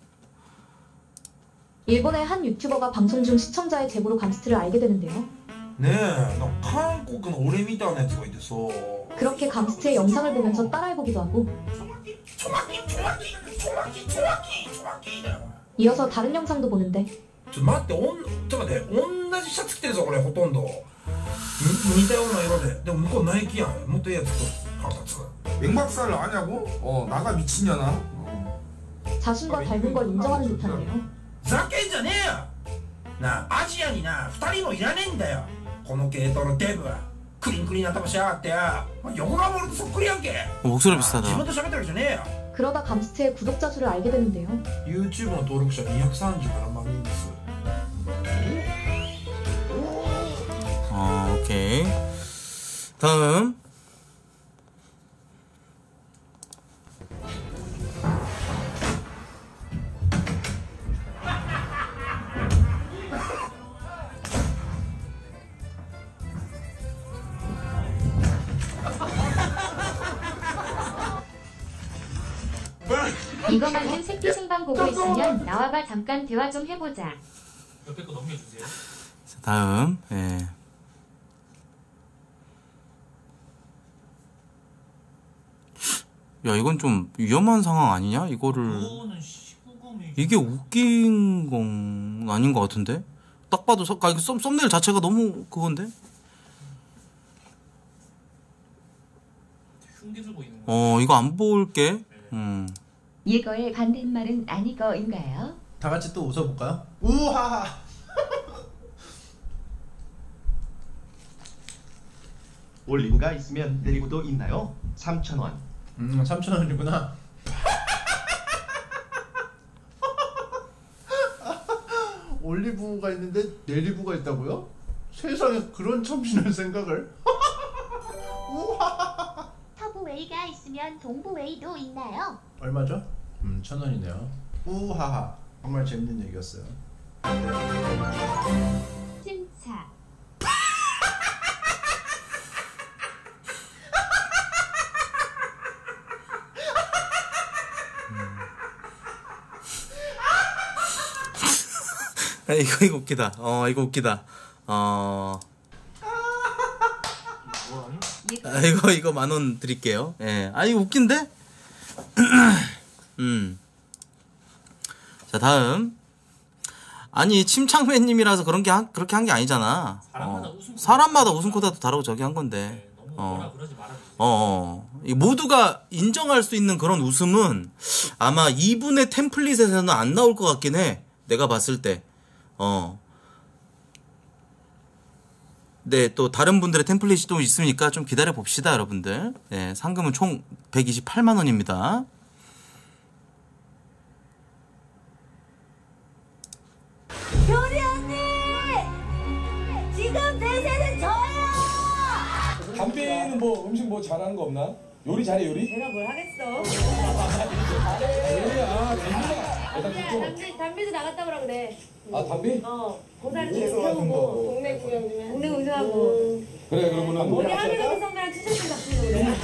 [SPEAKER 7] 일본의 한 유튜버가 방송 중 시청자의 제보로 감스트를 알게 되는데요.
[SPEAKER 8] 네, 나 한국은 오래見たやつがいてさ
[SPEAKER 7] 그렇게 감스트의 영상을 보면서 따라해보기도 하고 이어서 다른 영상도 보는데
[SPEAKER 8] ちょっと待って、おん、ちょっと待って、同じシャツ着てるぞこれほとんど似たような色ででも向こうナイキやんもっといいやつと腹立つ
[SPEAKER 21] 맹박사를 아냐고? 어 나가 미친년아.
[SPEAKER 7] 자신과 닮은 걸 인정하는 듯한데요.
[SPEAKER 8] ふざけんじゃねえよなあ、アジアになふたりもいらねえんだよこの系統のデブはクリンクリンな頭しやがってよ横顔も俺とそっくりやんけ
[SPEAKER 1] 목소리 비슷하다.
[SPEAKER 8] 自分と喋ってるわけじゃねえよ
[SPEAKER 7] 그러다 감스트의 구독자 수를 알게 되는데요.
[SPEAKER 8] 유튜브 の登録者にひゃくさんじゅうななまん人です
[SPEAKER 1] 어 오케이 다음
[SPEAKER 9] 이거 만든 새끼 생방 보고 있으면 나와봐 잠깐 대화 좀 해보자.
[SPEAKER 2] 옆에 거 넘겨주세요.
[SPEAKER 1] 다음 예. 야 이건 좀 위험한 상황 아니냐? 이거를 이게 웃긴 건 아닌 것 같은데? 딱 봐도 서, 아, 썸, 썸네일 자체가 너무 그건데?
[SPEAKER 2] 흉기 들고 있는
[SPEAKER 1] 어 이거 안 볼게. 음.
[SPEAKER 9] 이거의 반대말은 아니거인가요?
[SPEAKER 6] 다 같이 또 웃어볼까요? 우하하.
[SPEAKER 11] 올리브가 있으면 내리고도 있나요? 삼천 원.
[SPEAKER 6] 음, 삼천 원이구나. 올리브가 있는데 내리브가 있다고요? 세상에 그런 참신한 생각을?
[SPEAKER 9] 터브웨이가 있으면 동부웨이도 있나요?
[SPEAKER 6] 얼마죠? 음, 천 원이네요. 우하하. 정말 재밌는 얘기였어요.
[SPEAKER 9] 찜차.
[SPEAKER 1] 아, 이거 이거 웃기다. 어 이거 웃기다. 어. 아, 이거 이거 만 원 드릴게요. 예. 아 이거 웃긴데? 음. 자, 다음. 아니, 침착맨님이라서 그런 게 한, 그렇게 한 게 아니잖아. 사람마다, 어. 웃음 사람마다 웃음 코드도 다르고 저기 한 건데. 네, 어. 어, 어. 이 모두가 인정할 수 있는 그런 웃음은 아마 이분의 템플릿에서는 안 나올 것 같긴 해. 내가 봤을 때. 어. 네, 또 다른 분들의 템플릿이 또 있으니까 좀 기다려 봅시다, 여러분들. 네, 상금은 총 백이십팔만 원입니다.
[SPEAKER 3] 효리 언니! 지금 대세는 저예요!
[SPEAKER 21] 담비는 뭐 음식 뭐 잘하는 거 없나? 요리 잘해 요리?
[SPEAKER 3] 내가 뭘 하겠어?
[SPEAKER 21] 요리 아 담비가 일단 그쪽
[SPEAKER 3] 담비, 담비도 나갔다 오라 그래.
[SPEAKER 21] 아 담비?
[SPEAKER 3] 어 고사를 태우고 동네 구경 좀 해. 동네 구경하고.
[SPEAKER 21] 그래 그러면은
[SPEAKER 3] 우리 하늘의 선배랑 티셔츠 잡히는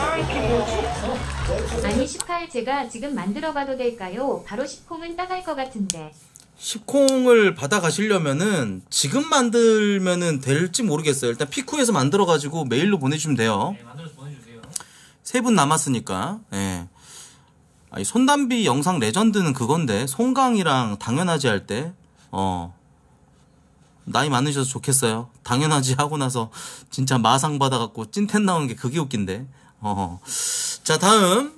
[SPEAKER 3] 그래.
[SPEAKER 9] 아니 십팔 제가 지금 만들어봐도 될까요? 바로 십콩은 따갈 것 같은데.
[SPEAKER 1] 십콩을 받아가시려면은 지금 만들면은 될지 모르겠어요. 일단 피쿠에서 만들어가지고 메일로 보내주시면 돼요.
[SPEAKER 23] 네, 만들어서 보내주세요.
[SPEAKER 1] 세 분 남았으니까. 예. 아니, 손담비 영상 레전드는 그건데 송강이랑 당연하지 할 때 어 나이 많으셔서 좋겠어요. 당연하지 하고 나서 진짜 마상 받아갖고 찐텐 나오는 게 그게 웃긴데. 어. 자, 다음.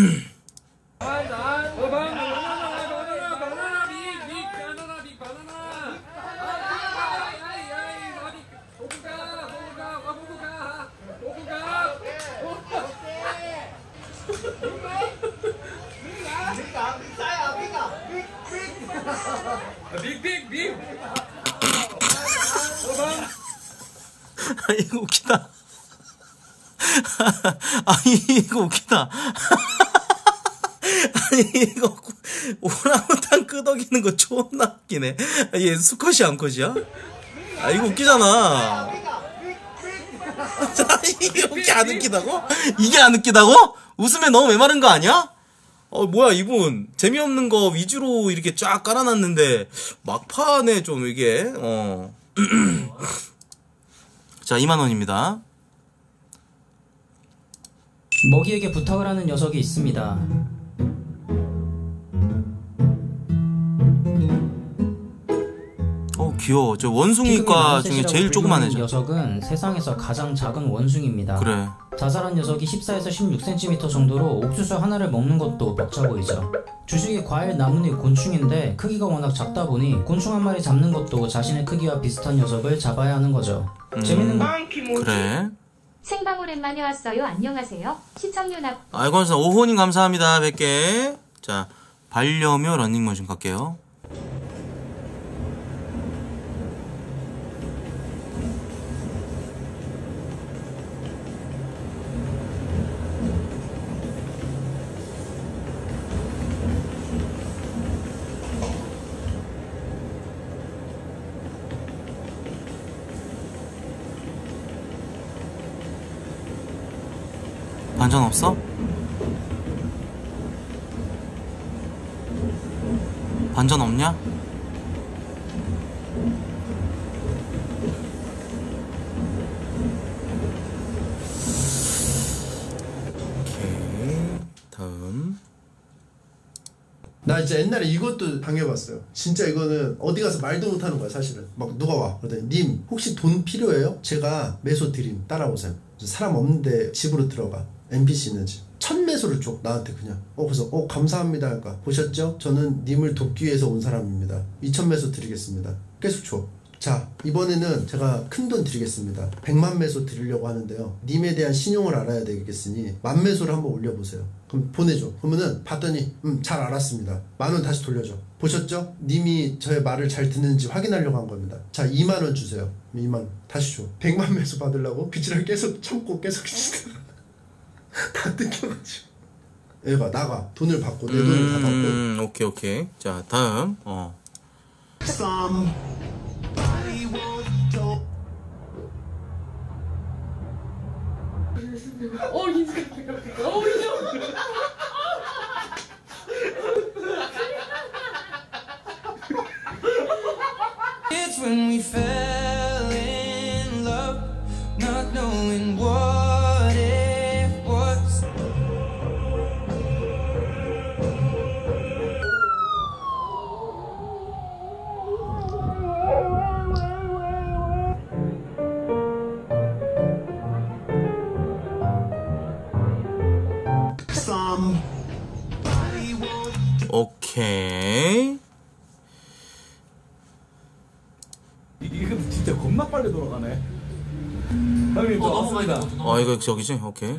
[SPEAKER 23] 빅빅빅.
[SPEAKER 1] 아, 이거 웃기다. 아니, 이거 웃기다. 아니, 이거 오랑우탄 끄덕이는 거 존나 웃기네. 얘 수컷이야, 암컷이야? 아, 이거 웃기잖아. 이게 안 웃기다고? 이게 안 웃기다고? 웃으면 너무 메마른 거 아니야? 어, 뭐야, 이분. 재미없는 거 위주로 이렇게 쫙 깔아놨는데, 막판에 좀 이게, 어. 자, 이만 원입니다.
[SPEAKER 10] 먹이에게 부탁을 하는 녀석이 있습니다.
[SPEAKER 1] 어, 귀여워. 저 원숭이과 중에 제일 조그만 애죠.
[SPEAKER 10] 녀석은 세상에서 가장 작은 원숭이입니다.
[SPEAKER 1] 그래.
[SPEAKER 10] 자잘한 녀석이 십사에서 십육 센티미터 정도로 옥수수 하나를 먹는 것도 벅차 보이죠. 주식이 과일, 나뭇잎, 곤충인데 크기가 워낙 작다 보니 곤충 한 마리 잡는 것도 자신의 크기와 비슷한 녀석을 잡아야 하는 거죠.
[SPEAKER 1] 음,
[SPEAKER 10] 재밌는 거.
[SPEAKER 1] 그래.
[SPEAKER 9] 생방 오랜만에 왔어요. 안녕하세요. 시청률 납.
[SPEAKER 1] 아이고, 오호님 감사합니다. 백 개. 자, 반려묘 런닝머신 갈게요. 반전 없어? 반전 없냐? 오케이. 다음.
[SPEAKER 4] 나 진짜 옛날에 이것도 당해봤어요. 진짜 이거는 어디 가서 말도 못하는 거야 사실은. 막 누가 와 그러더니 님 혹시 돈 필요해요? 제가 매소 드림 따라오세요. 사람 없는데 집으로 들어가. 엔피씨 있는 집. 첫 매소를 줘 나한테 그냥. 어 그래서 어 감사합니다 할까. 보셨죠? 저는 님을 돕기 위해서 온 사람입니다. 이천 매소 드리겠습니다. 계속 줘. 자 이번에는 제가 큰 돈 드리겠습니다. 백만 매소 드리려고 하는데요. 님에 대한 신용을 알아야 되겠으니 만 매소를 한번 올려보세요. 그럼 보내줘. 그러면은 봤더니 음 잘 알았습니다. 만 원 다시 돌려줘. 보셨죠? 님이 저의 말을 잘 듣는지 확인하려고 한 겁니다. 자 이만 원 주세요. 이만 원 다시 줘. 백만 매소 받으려고 그 지랄 계속 참고 계속 다 뜯겨가지고 얘가 나가. 돈을 받고 내 돈을 다 받고.
[SPEAKER 1] 음, 오케이 오케이. 자 다음. 어.
[SPEAKER 5] 어 인사. 어 인사.
[SPEAKER 12] It's when we fell in love, not knowing what it was.
[SPEAKER 1] 오케이.
[SPEAKER 21] 이거 진짜 겁나 빨리 돌아가네. 형님,
[SPEAKER 1] 어, 넘어가야 돼. 어, 이거 저기지? 오케이.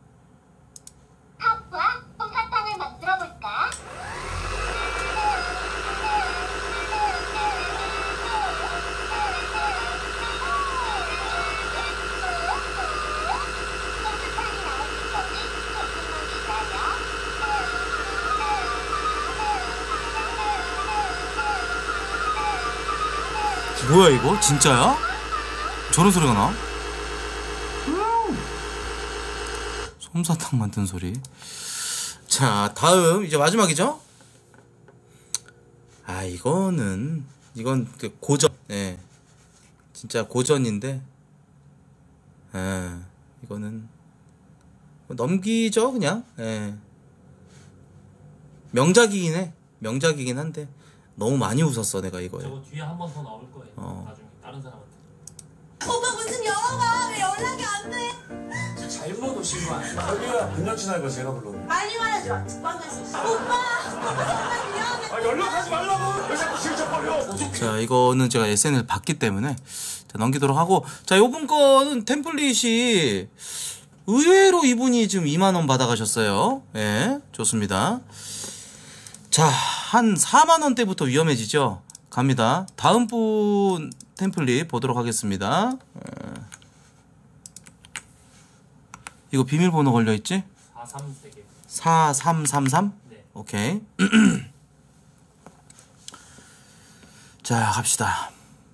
[SPEAKER 13] 팥과 솜사탕을 만들어 볼까?
[SPEAKER 1] 뭐야 이거? 진짜야? 저런 소리가 나? 솜사탕 만든 소리. 자, 다음 이제 마지막이죠? 아, 이거는 이건 그 고전. 예. 진짜 고전인데. 예. 이거는 넘기죠, 그냥. 예. 명작이긴 해. 명작이긴 한데 너무 많이 웃었어 내가 이거에.
[SPEAKER 23] 저거 뒤에 한 번 더 나올 거예요.
[SPEAKER 1] 어.
[SPEAKER 23] 나중에 다른 사람한테.
[SPEAKER 13] 오빠 무슨 열어봐. 왜 연락이 안 돼?
[SPEAKER 25] 저 잘못 오신 거 아니야?
[SPEAKER 22] 저기야 분 여친아 거 제가 불렀는데.
[SPEAKER 13] 빨리 말하지 마. 방금 오빠. 정말 미안해.
[SPEAKER 22] 아 연락하지 말라고. 왜 자꾸 실적거려?
[SPEAKER 1] 자, 이거는 제가 에스엔을 봤기 때문에 자, 넘기도록 하고, 자, 요번 거는 템플릿이 의외로 이분이 지금 이만 원 받아가셨어요. 예, 좋습니다. 자, 한 사만 원대부터 위험해지죠. 갑니다. 다음 분 템플릿 보도록 하겠습니다. 예. 이거 비밀번호 걸려있지?
[SPEAKER 23] 사삼세 개.
[SPEAKER 1] 사삼삼삼?
[SPEAKER 23] 네.
[SPEAKER 1] 오케이. 자, 갑시다.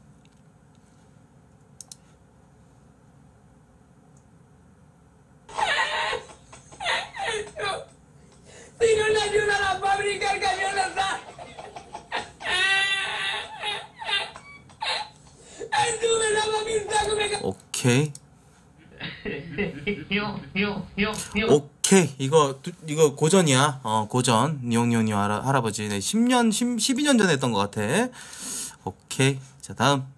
[SPEAKER 13] Si no le ayuda a la fábrica, el camión está. Estuve la mamita que me.
[SPEAKER 1] 오케이. 오케이. 이거 이거 고전이야. 어, 고전. 니용니용니용 할아버지. 네, 십 년, 십이 년 전에 했던 것 같아. 오케이. 자, 다음.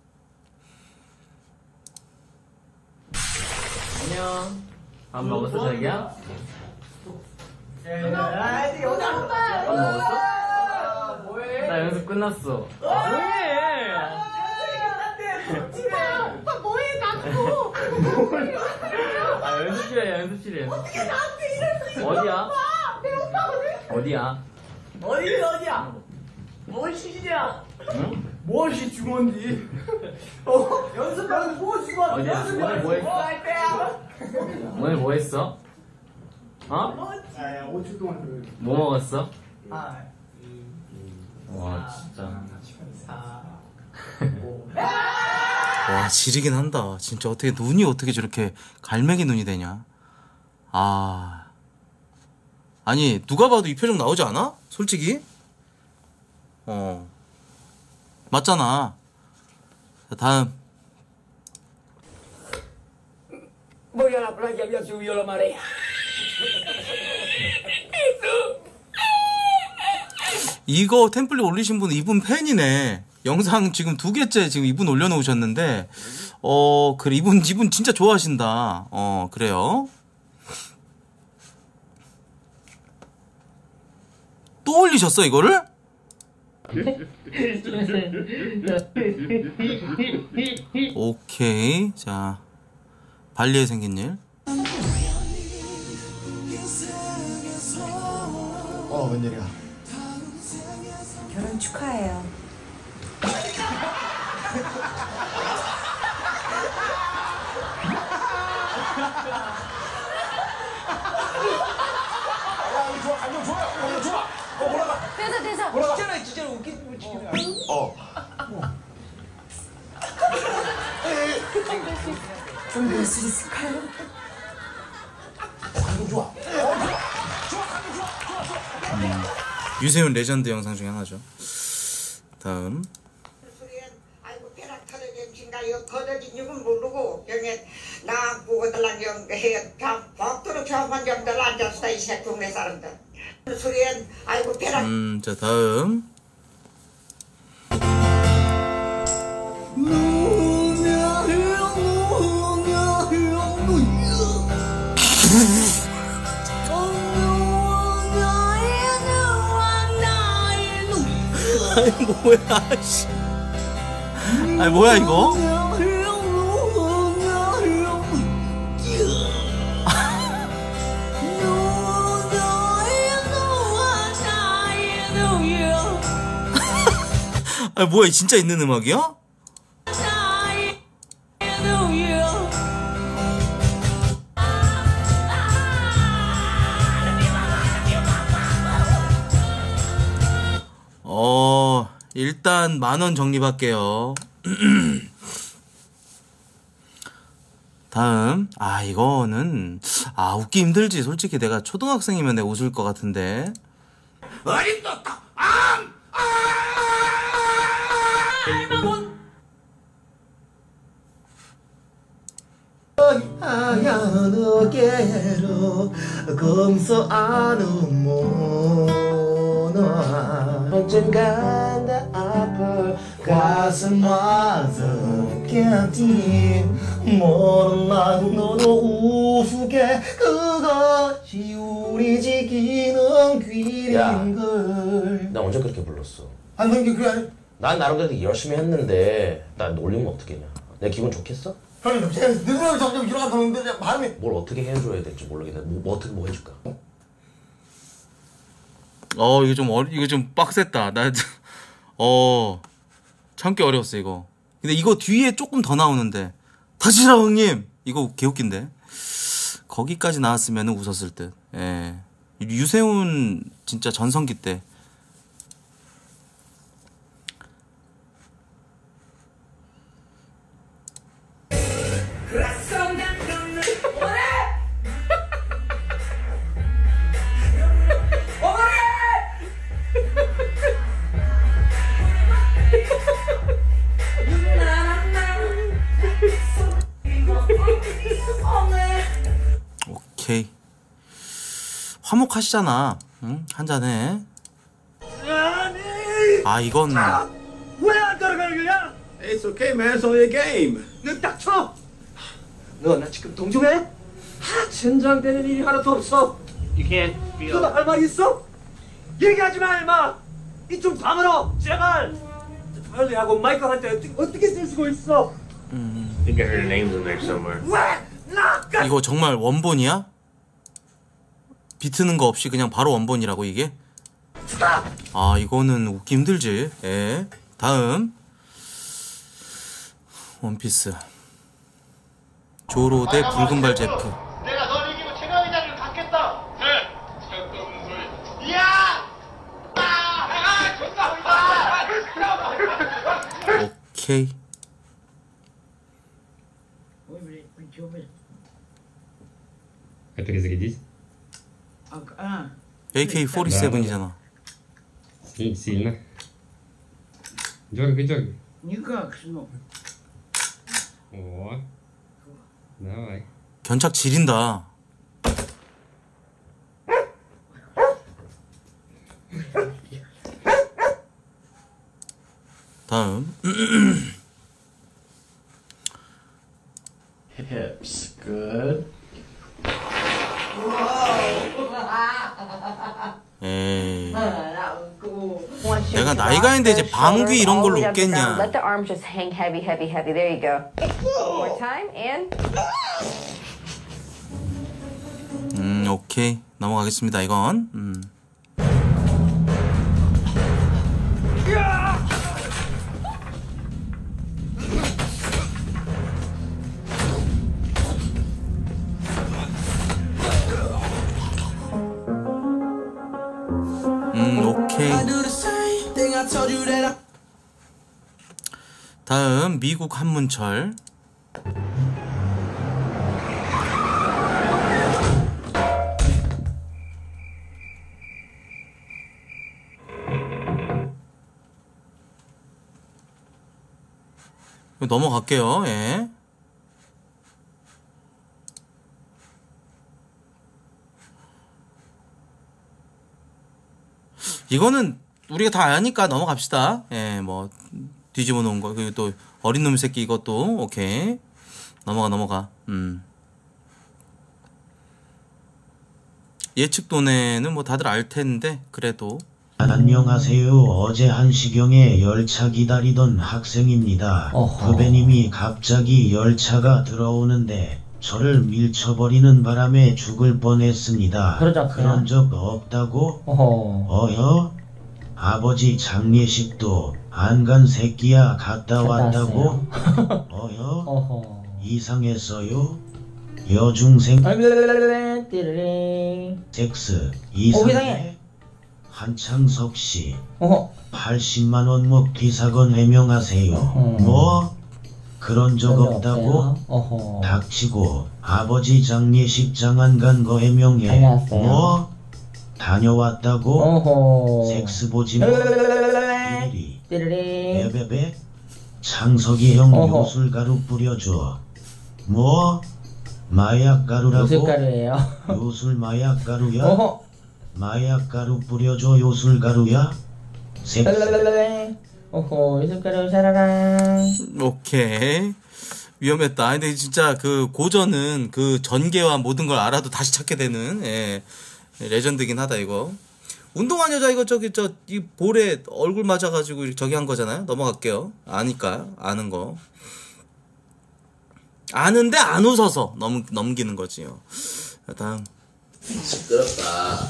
[SPEAKER 26] 안녕. 밥 먹었어, 자기야?
[SPEAKER 13] 아직 여자
[SPEAKER 26] 밥 먹었어? 나 연습 끝났어.
[SPEAKER 13] 뭐해? 오빠 뭐해 나도.
[SPEAKER 26] 아, 연습실이야, 연습실이야, 연습실.
[SPEAKER 13] 어떻게 나한테 이럴 수 있어?
[SPEAKER 26] 어디야?
[SPEAKER 13] 내 오빠거든.
[SPEAKER 26] 어디야?
[SPEAKER 13] 어디 어디야? 무엇이냐?
[SPEAKER 26] 응?
[SPEAKER 13] 무엇이 중원지? 어? 연습하는 뭐 중원?
[SPEAKER 26] 어디야? 오늘 뭐 했어?
[SPEAKER 13] 할 때야?
[SPEAKER 26] 오늘 뭐 했어? 어?
[SPEAKER 13] 아, 오 주 동안
[SPEAKER 26] 뭐 먹었어?
[SPEAKER 13] 아,
[SPEAKER 26] 와, 진짜.
[SPEAKER 1] 와, 지리긴 한다. 진짜 어떻게 눈이 어떻게 저렇게 갈매기 눈이 되냐? 아, 아니 누가 봐도 이 표정 나오지 않아? 솔직히. 어, 맞잖아. 자, 다음.
[SPEAKER 13] Voy a la playa, había subido la marea.
[SPEAKER 1] 이거 템플릿 올리신 분 이분 팬이네. 영상 지금 두 개째 지금 이분 올려놓으셨는데, 어, 그래, 이분, 이분 진짜 좋아하신다. 어, 그래요. 또 올리셨어, 이거를? 오케이. 자, 발리에 생긴 일.
[SPEAKER 4] 어, 웬일이야.
[SPEAKER 14] 결혼 축하해요.
[SPEAKER 13] 대사 대사.
[SPEAKER 21] 진짜로 진짜로 웃기 웃기.
[SPEAKER 4] 어.
[SPEAKER 14] 좀 볼 수 있을까요?
[SPEAKER 21] 좋아.
[SPEAKER 1] 음, 유세윤 레전드 영상 중에 하나죠. 다음.
[SPEAKER 13] 아이고 벼락터진 진가요 거저진 이건 모르고 병에 나 보고 달란 영해 다 박도로 저만 점들 앉았다 이 새동네 사람들 소리엔 아이고 벼락.
[SPEAKER 1] 음, 자, 다음. 아이 뭐야 씨. 아이 뭐야 이거? 아 뭐야 진짜 있는 음악이야? 어 일단 만원 적립할게요. 다음 아 이거는 아 웃기 힘들지. 솔직히 내가 초등학생이면 내가 웃을 것 같은데.
[SPEAKER 8] 어림도다 암
[SPEAKER 4] 하얀으게로 금서 아는 모노아 언젠간 다 아플 가슴 와서 캔디 모르나 너도 우스게 그것이 우리 지키는 길인걸.
[SPEAKER 15] 나 언제 그렇게 불렀어?
[SPEAKER 4] 아니 넌 그래.
[SPEAKER 15] 난 나름대로 열심히 했는데 나 놀리면 어떡하냐. 내 기분 좋겠어?
[SPEAKER 4] 형님 제가 누구랑 점점 일어나는데 마음이
[SPEAKER 15] 뭘 어떻게 해줘야 될지 모르겠네. 뭐, 뭐 어떻게 뭐 해줄까?
[SPEAKER 1] 어 이거 좀 어리 이거 좀 빡셌다. 나 어 참기 어려웠어 이거. 근데 이거 뒤에 조금 더 나오는데 다시라 형님 이거 개웃긴데. 거기까지 나왔으면 웃었을 듯. 예. 유세훈 진짜 전성기 때. 오케이. 화목하시잖아. 응? 한잔해. 아 이건
[SPEAKER 8] 왜 안 따라가는 거야? It's okay man, it's only a game. 너 닥쳐! 너 나 지금 동정해? 하, 젠장되는 일이 하나도 없어. You can't feel. 너 할 말 있어? 얘기하지 마 임마! 이 좀 다물어 제발! 빨리 하고 마이크한테 어떻게, 어떻게 쓸 수가 있어?
[SPEAKER 1] 음.
[SPEAKER 22] I think I heard names in there somewhere.
[SPEAKER 8] 왜? 나
[SPEAKER 1] 이거 정말 원본이야? 비트는 거 없이 그냥 바로 원본이라고 이게? 아 이거는 웃기 힘들지. 예. 다음 원피스 조로 대 붉은발 제프.
[SPEAKER 8] 내가 널 이기고 최강의 자리를 갖겠다. 네. 쓸데없는 소리. 이야! 아! 아! 좋다.
[SPEAKER 1] 오케이.
[SPEAKER 16] Это разрядить?
[SPEAKER 1] 에이케이 사십칠이잖아.
[SPEAKER 16] Сильно. Сильно. Дергай, дергай.
[SPEAKER 8] Никак, сынок.
[SPEAKER 16] О. Давай.
[SPEAKER 1] 견착 지린다. 다음
[SPEAKER 4] Hips, good.
[SPEAKER 1] 에이. 내가 나이가 있는데 이제 방귀 이런 걸로 웃겠냐.
[SPEAKER 18] Let the arms just hang heavy, heavy, heavy. There you go. One more time and.
[SPEAKER 1] 음, 오케이. 넘어가겠습니다. 이건. 음. 음, 오케이. 다음 미국 한문철. 넘어갈게요. 예. 이거는 우리가 다 아니까 넘어갑시다. 예, 뭐 뒤집어 놓은 거. 그리고 또 어린 놈 새끼 이것도 오케이. 넘어가 넘어가. 음. 예측 돈에는 뭐 다들 알 텐데 그래도
[SPEAKER 2] 안녕하세요. 어제 한 시경에 열차 기다리던 학생입니다. 후배님이 갑자기 열차가 들어오는데 저를 밀쳐버리는 바람에 죽을 뻔했습니다.
[SPEAKER 10] 그러자
[SPEAKER 2] 그런 적 없다고?
[SPEAKER 10] 어허.
[SPEAKER 2] 어여? 아버지 장례식도 안 간 새끼야 갔다 왔다고? 어여?
[SPEAKER 10] 어허.
[SPEAKER 2] 이상했어요? 여중생 섹스 이상해? 한창석 씨 팔십만 원목 뒤사건 해명하세요.
[SPEAKER 10] 어허.
[SPEAKER 2] 뭐? 그런 적
[SPEAKER 10] 그런 적
[SPEAKER 2] 없다고?
[SPEAKER 10] 어허.
[SPEAKER 2] 닥치고 아버지 장례식 장안 간 거 해명해.
[SPEAKER 10] 다녀왔어요.
[SPEAKER 2] 뭐? 다녀왔다고?
[SPEAKER 10] 어허.
[SPEAKER 2] 섹스 보지 뭐. 띠리리.
[SPEAKER 10] 띠리리.
[SPEAKER 2] 베베베. 창석이 형
[SPEAKER 10] 어허.
[SPEAKER 2] 요술가루 뿌려줘. 뭐? 마약 가루라고?
[SPEAKER 10] 요술가루예요.
[SPEAKER 2] 요술 마약 가루야?
[SPEAKER 10] 어허.
[SPEAKER 2] 마약 가루 뿌려줘. 요술 가루야? 섹스.
[SPEAKER 10] 어허. 요술가루 샤라랑.
[SPEAKER 1] 오케이. 위험했다. 근데 진짜 그 고전은 그 전개와 모든 걸 알아도 다시 찾게 되는, 예, 레전드긴 하다, 이거. 운동한 여자 이거 저기 저 이 볼에 얼굴 맞아가지고 저기 한 거잖아요. 넘어갈게요. 아니까 아는 거. 아는데 안 웃어서 넘 넘기는 거지요. 자, 다음.
[SPEAKER 15] 시끄럽다.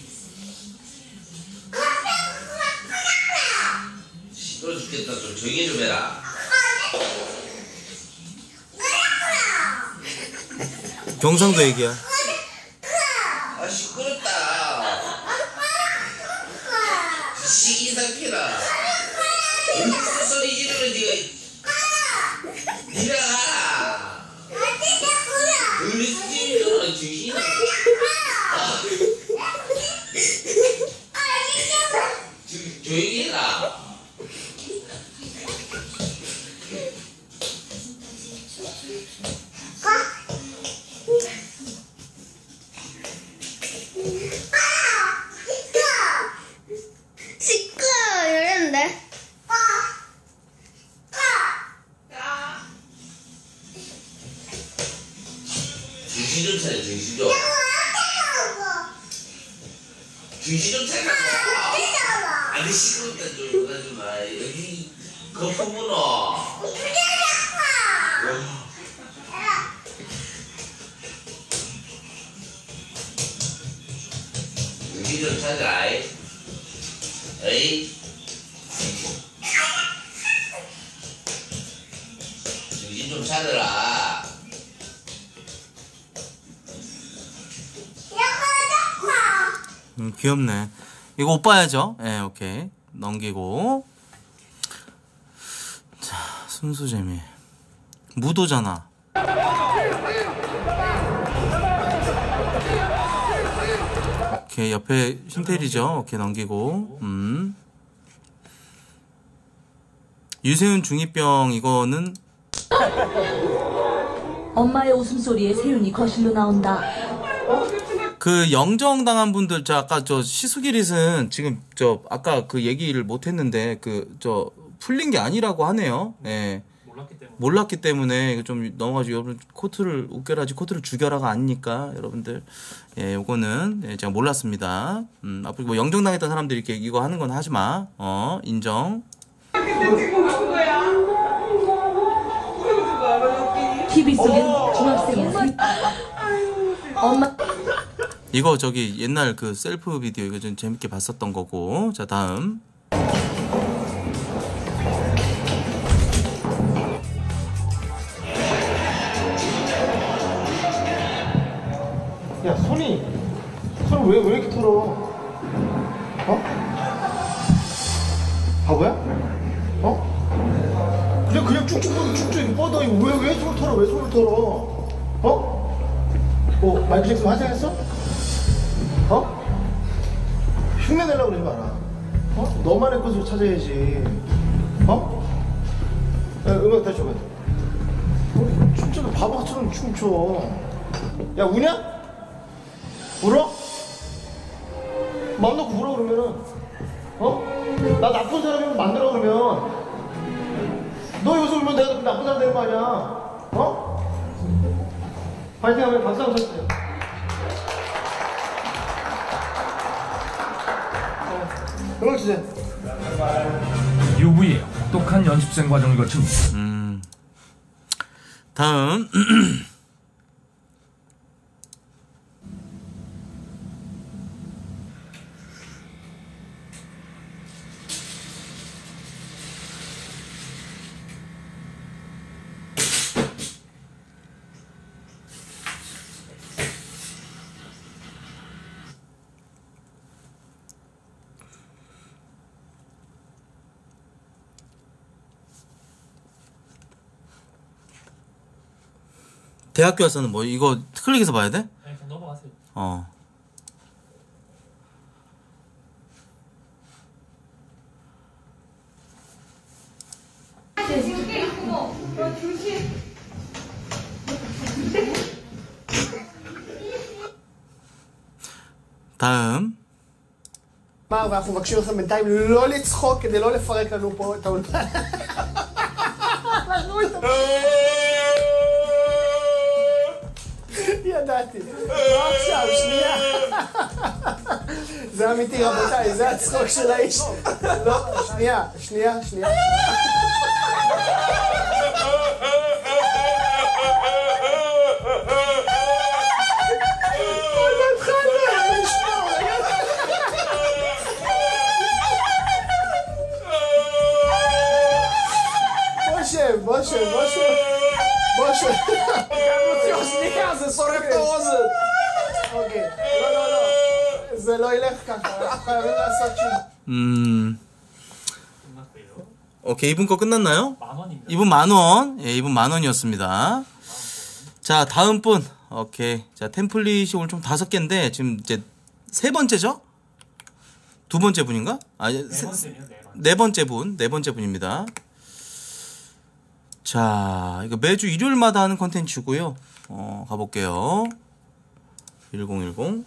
[SPEAKER 15] 시끄러 죽겠다. 좀 조용히 좀 해라.
[SPEAKER 1] 경상도 얘기야.
[SPEAKER 15] 아 시끄럽다. 시기상태라. 무슨 소리 지르는 지금. 니가 가라. 우리 수집이는 주인. 조용히 해라.
[SPEAKER 3] 시끄러워 이랬는데.
[SPEAKER 15] 정신 좀 차려, 정신 좀. 정신 좀 차려. 아니 시끄럽다 좀 하지 마. 여기 거품 문어. 정신 좀 차려. 에이. 정신 좀 차려라.
[SPEAKER 1] 음, 귀엽네. 이거 옷 봐야죠. 예, 네, 오케이. 넘기고. 자, 순수재미. 무도잖아. 오케이, 옆에 신텔이죠. 오케이, 넘기고. 음. 유세윤 중이병, 이거는.
[SPEAKER 14] 엄마의 웃음소리에 세윤이 거실로 나온다.
[SPEAKER 1] 그 영정당한 분들, 저 아까 저 시수기릿은 지금 저 아까 그 얘기를 못했는데 그 저 풀린 게 아니라고 하네요. 예. 몰랐기 때문에. 몰랐기 때문에 이거 좀 넘어가지고 여러분 코트를 웃겨라지 코트를 죽여라가 아니니까 여러분들 예 요거는 예, 제가 몰랐습니다. 음 앞으로 뭐 영정당했던 사람들이 이렇게 이거 하는 건 하지 마. 어 인정.
[SPEAKER 14] 티비 속엔 중학생의 세... 엄마
[SPEAKER 1] 이거 저기 옛날 그 셀프 비디오 이거 좀 재밌게 봤었던 거고. 자 다음.
[SPEAKER 7] 야 손이 손을 왜, 왜 이렇게 털어? 어? 바보야? 어? 그냥 그냥 쭉쭉 뻗어 쭉쭉 이렇게 뻗어. 이거 왜, 왜 손을 털어? 왜 손을 털어? 어? 어? 마이클 잭슨 화장했어? 어? 흉내 내려고 그러지 마라. 어? 너만의 것을 찾아야지. 어? 야, 음악 다시 줘봐. 어? 춤춰도 바보처럼 춤춰. 야 우냐? 울어? 마음 놓고 울어 그러면은 어? 나 나쁜 사람이면 만들어 그러면 너 여기서 울면 내가 나쁜 사람 되는 거 아니야. 어? 파이팅 하면 박수 한번 쳐주세요.
[SPEAKER 6] 유부의 혹독한 연습생 과정을 거친
[SPEAKER 1] 음. 다음 대학교 와서는 뭐 이거 클릭해서 봐야 돼?
[SPEAKER 23] 네, 그냥 넘어가세요.
[SPEAKER 1] 어.
[SPEAKER 3] 지금 꽤 있고 너 조심.
[SPEAKER 1] 다음
[SPEAKER 7] ואנחנו מבקשים לכם בינתיים לא לצחוק כדי לא לפרק לנו פה את האולפן. ידעתי. לא עכשיו, שנייה. זה אמיתי רבותיי, זה הצחוק של האיש. לא, שנייה, שנייה, שנייה. משה, משה, משה, משה. גם מוציא שנייה, זה שורף את האוזן. אוקיי, לא, לא, לא. זה לא ילך ככה, אנחנו חייבים לעשות שוב.
[SPEAKER 1] 음. 오케이, 이분 거 끝났나요? 이분 만원. 예, 이분 만원이었습니다. 자, 다음 분. 오케이. 자, 템플릿이 오늘 좀 다섯 개인데, 지금 이제 세 번째죠? 두 번째 분인가? 아, 네, 세, 번째요, 네 번째 분. 네 번째 분입니다. 자, 이거 매주 일요일마다 하는 컨텐츠고요. 어, 가볼게요. 일공일공.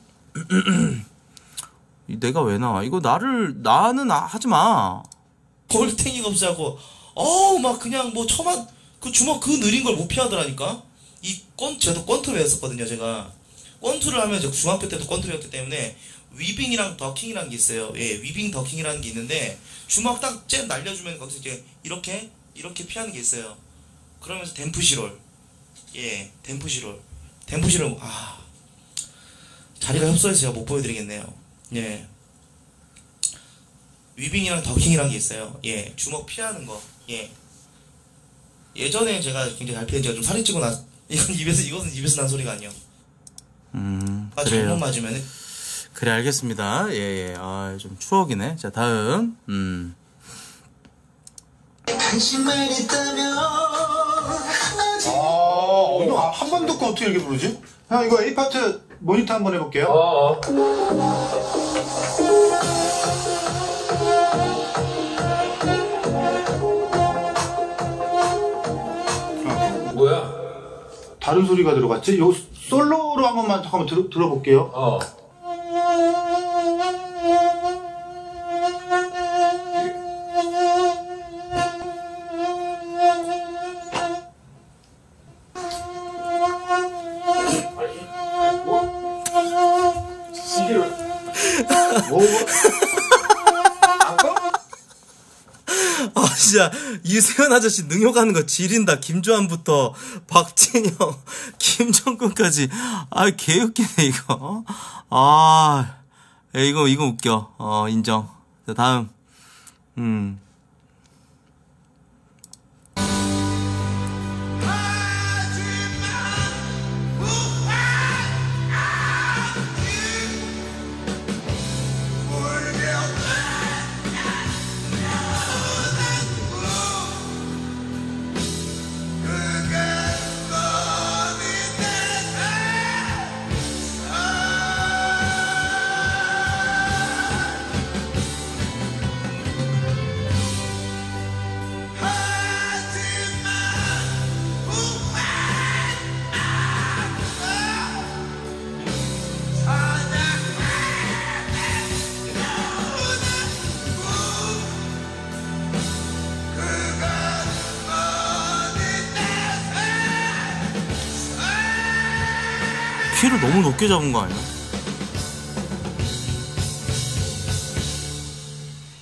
[SPEAKER 1] 내가 왜 나와? 이거 나를, 나는 아, 하지 마.
[SPEAKER 11] 골탱이가 없어갖고, 어우, 막 그냥 뭐 처만, 그 주먹 그 느린 걸 못 피하더라니까? 이 권, 저도 권투를 배웠었거든요, 제가. 권투를 하면 저 중학교 때도 권투를 배웠기 때문에, 위빙이랑 더킹이라는 게 있어요. 예, 위빙 더킹이라는 게 있는데, 주먹 딱 잽 날려주면 거기서 이제 이렇게, 이렇게 피하는 게 있어요. 그러면서 댐프시롤. 예, 댐프시롤. 댐프시롤, 아. 자리가 협소해서 제가 못 보여드리겠네요. 예. 위빙이랑 더킹이라는 게 있어요. 예, 주먹 피하는 거. 예. 예전에 제가 굉장히 잘 피했는데 제가 좀 살이 찌고 나, 이건 입에서, 이것은 입에서 난 소리가 아니야.
[SPEAKER 1] 음,
[SPEAKER 11] 아,
[SPEAKER 1] 그래요.
[SPEAKER 11] 잘못 맞으면은.
[SPEAKER 1] 그래, 알겠습니다. 예, 예. 아, 좀 추억이네. 자, 다음. 음.
[SPEAKER 7] 당신만 있다면. 아, 이거 한 번 듣고 어떻게 이렇게 부르지? 형, 이거 A 파트 모니터 한번 해볼게요. 어.
[SPEAKER 17] 뭐야?
[SPEAKER 7] 다른 소리가 들어갔지? 요 솔로로 한 번만 잠깐만 들, 들어볼게요.
[SPEAKER 17] 어.
[SPEAKER 1] 아, 진짜, 이세현 아저씨 능욕하는 거 지린다. 김주환부터, 박진영, 김정근까지. 아, 개웃기네, 이거. 아, 이거, 이거 웃겨. 어, 인정. 자, 다음. 음. 키를 너무 높게 잡은 거 아니야?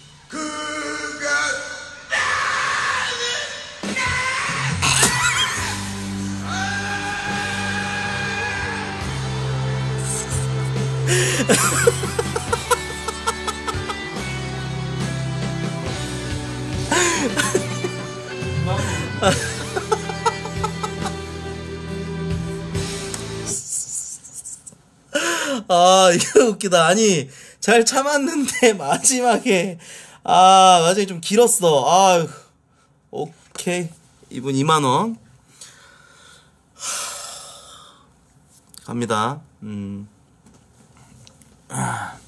[SPEAKER 1] 아, 이거 웃기다. 아니, 잘 참았는데, 마지막에, 아, 마지막에 좀 길었어. 아유, 오케이. 이분 이만원. 갑니다. 음. 아.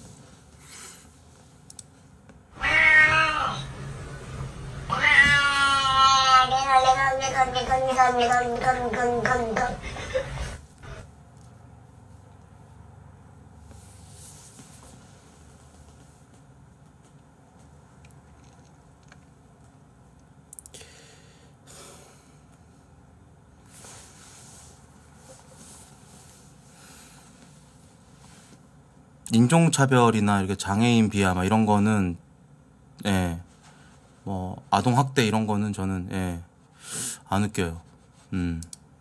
[SPEAKER 1] 인종차별이나 이렇게 장애인 비하 막 이런 거는 예, 뭐 아동 학대 이런 거는 저는 예, 안 웃겨요. 음.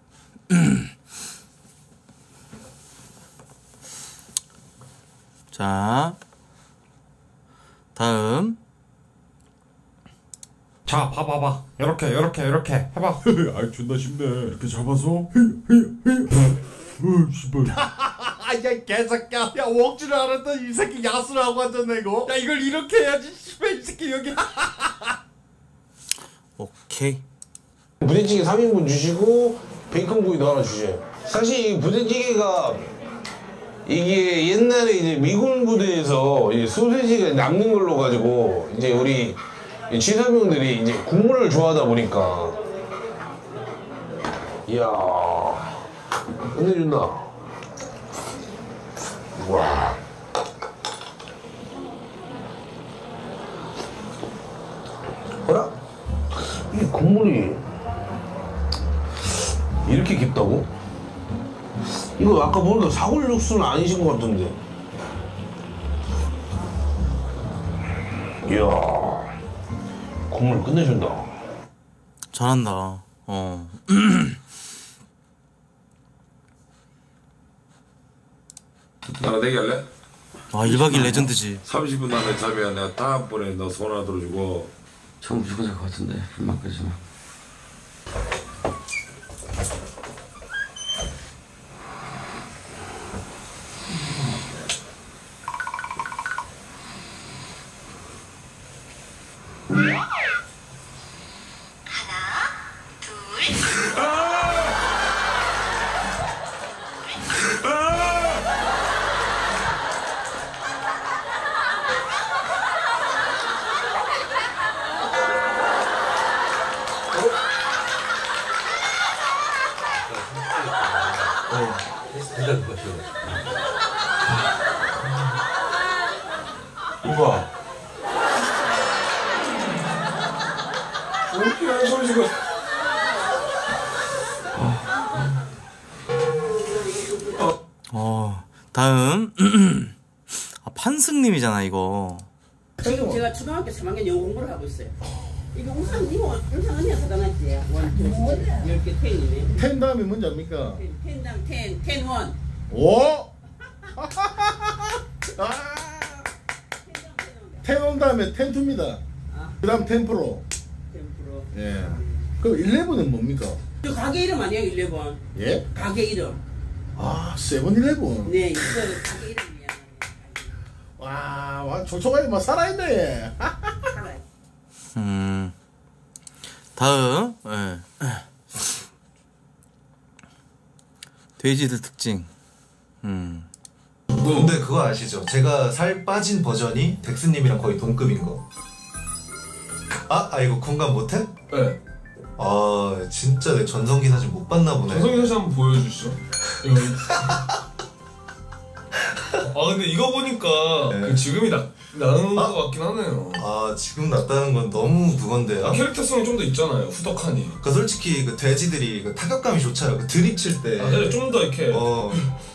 [SPEAKER 1] 자, 다음.
[SPEAKER 22] 자, 봐봐봐. 요렇게 요렇게 요렇게 해봐. 아, 존나 쉽네. 이렇게 잡아서. 어, 씨발.
[SPEAKER 7] 야, 개새끼야. 야, 웍지를 알았던 이 새끼 야수를 하고 앉았네, 이거. 야, 이걸 이렇게 해야지. 씨발, 이 새끼 여기.
[SPEAKER 1] 오케이.
[SPEAKER 5] 부대찌개 삼 인분 주시고 베이컨구이도 하나 주세요. 사실 이 부대찌개가 이게 옛날에 이제 미군 부대에서 이제 소세지가 남는 걸로 가지고 이제 우리 취사병들이 이제 국물을 좋아하다 보니까 이야 끝내준다. 와. 어라? 이 국물이 이렇게 깊다고? 이거 아까 보니까 사골 육수는 아니신 것 같은데. 이야 국물 끝내준다.
[SPEAKER 1] 잘한다. 어.
[SPEAKER 17] 나랑 내기할래?
[SPEAKER 1] 아, 일 박 이 일 레전드지.
[SPEAKER 17] 삼십 분 안에 자면 내가 다음번에 너 손 하나 들어주고.
[SPEAKER 16] 전 무조건 잘 것 같은데 불만 끄지 마.
[SPEAKER 17] 누가? 어떻게 하는 소리 지금?
[SPEAKER 1] 어, 다음. 아, 판승님이잖아, 이거.
[SPEAKER 9] 지금 제가 초등학교 삼 학년 영어 공부를 하고 있어요. 이거 우선 이거 우선 언니가 사다놨지. 원, 투, 열 개 텐이네.
[SPEAKER 7] 텐 다음에 뭔지 압니까?
[SPEAKER 9] 텐 다음 텐, 텐 원.
[SPEAKER 7] 오! 아! 텐 온 다음에 텐 투입니다. 그 다음 텐 프로.
[SPEAKER 9] 텐 프로.
[SPEAKER 7] 예. 그럼 일레븐은 뭡니까?
[SPEAKER 9] 저 가게 이름 아니에요, 일레븐?
[SPEAKER 7] 예?
[SPEAKER 9] 가게 이름.
[SPEAKER 7] 아, 세븐일레븐.
[SPEAKER 9] 네, 이거 가게 이름이야.
[SPEAKER 7] 와, 와, 조초가이 뭐 살아있네.
[SPEAKER 9] 살아요.
[SPEAKER 1] 음. 다음. 예. 돼지들 특징. 음.
[SPEAKER 12] 근데 그거 아시죠? 제가 살 빠진 버전이 덱스님이랑 거의 동급인 거. 아, 아 이거 공감 못해?
[SPEAKER 22] 네.
[SPEAKER 12] 아 진짜 내 전성기 사진 못 봤나 보네.
[SPEAKER 22] 전성기 사진 한번 보여주시죠. 이거. 아 근데 이거 보니까
[SPEAKER 12] 네.
[SPEAKER 22] 그 지금이 나, 나는 아? 것 같긴 하네요.
[SPEAKER 12] 아 지금 낫다는 건 너무 그건데요.
[SPEAKER 22] 아, 캐릭터성이 좀 더 있잖아요. 후덕하니.
[SPEAKER 12] 그 솔직히 그 돼지들이 그 타격감이 좋잖아요. 그 드립 칠 때.
[SPEAKER 22] 아 네, 좀 더 이렇게.
[SPEAKER 12] 어.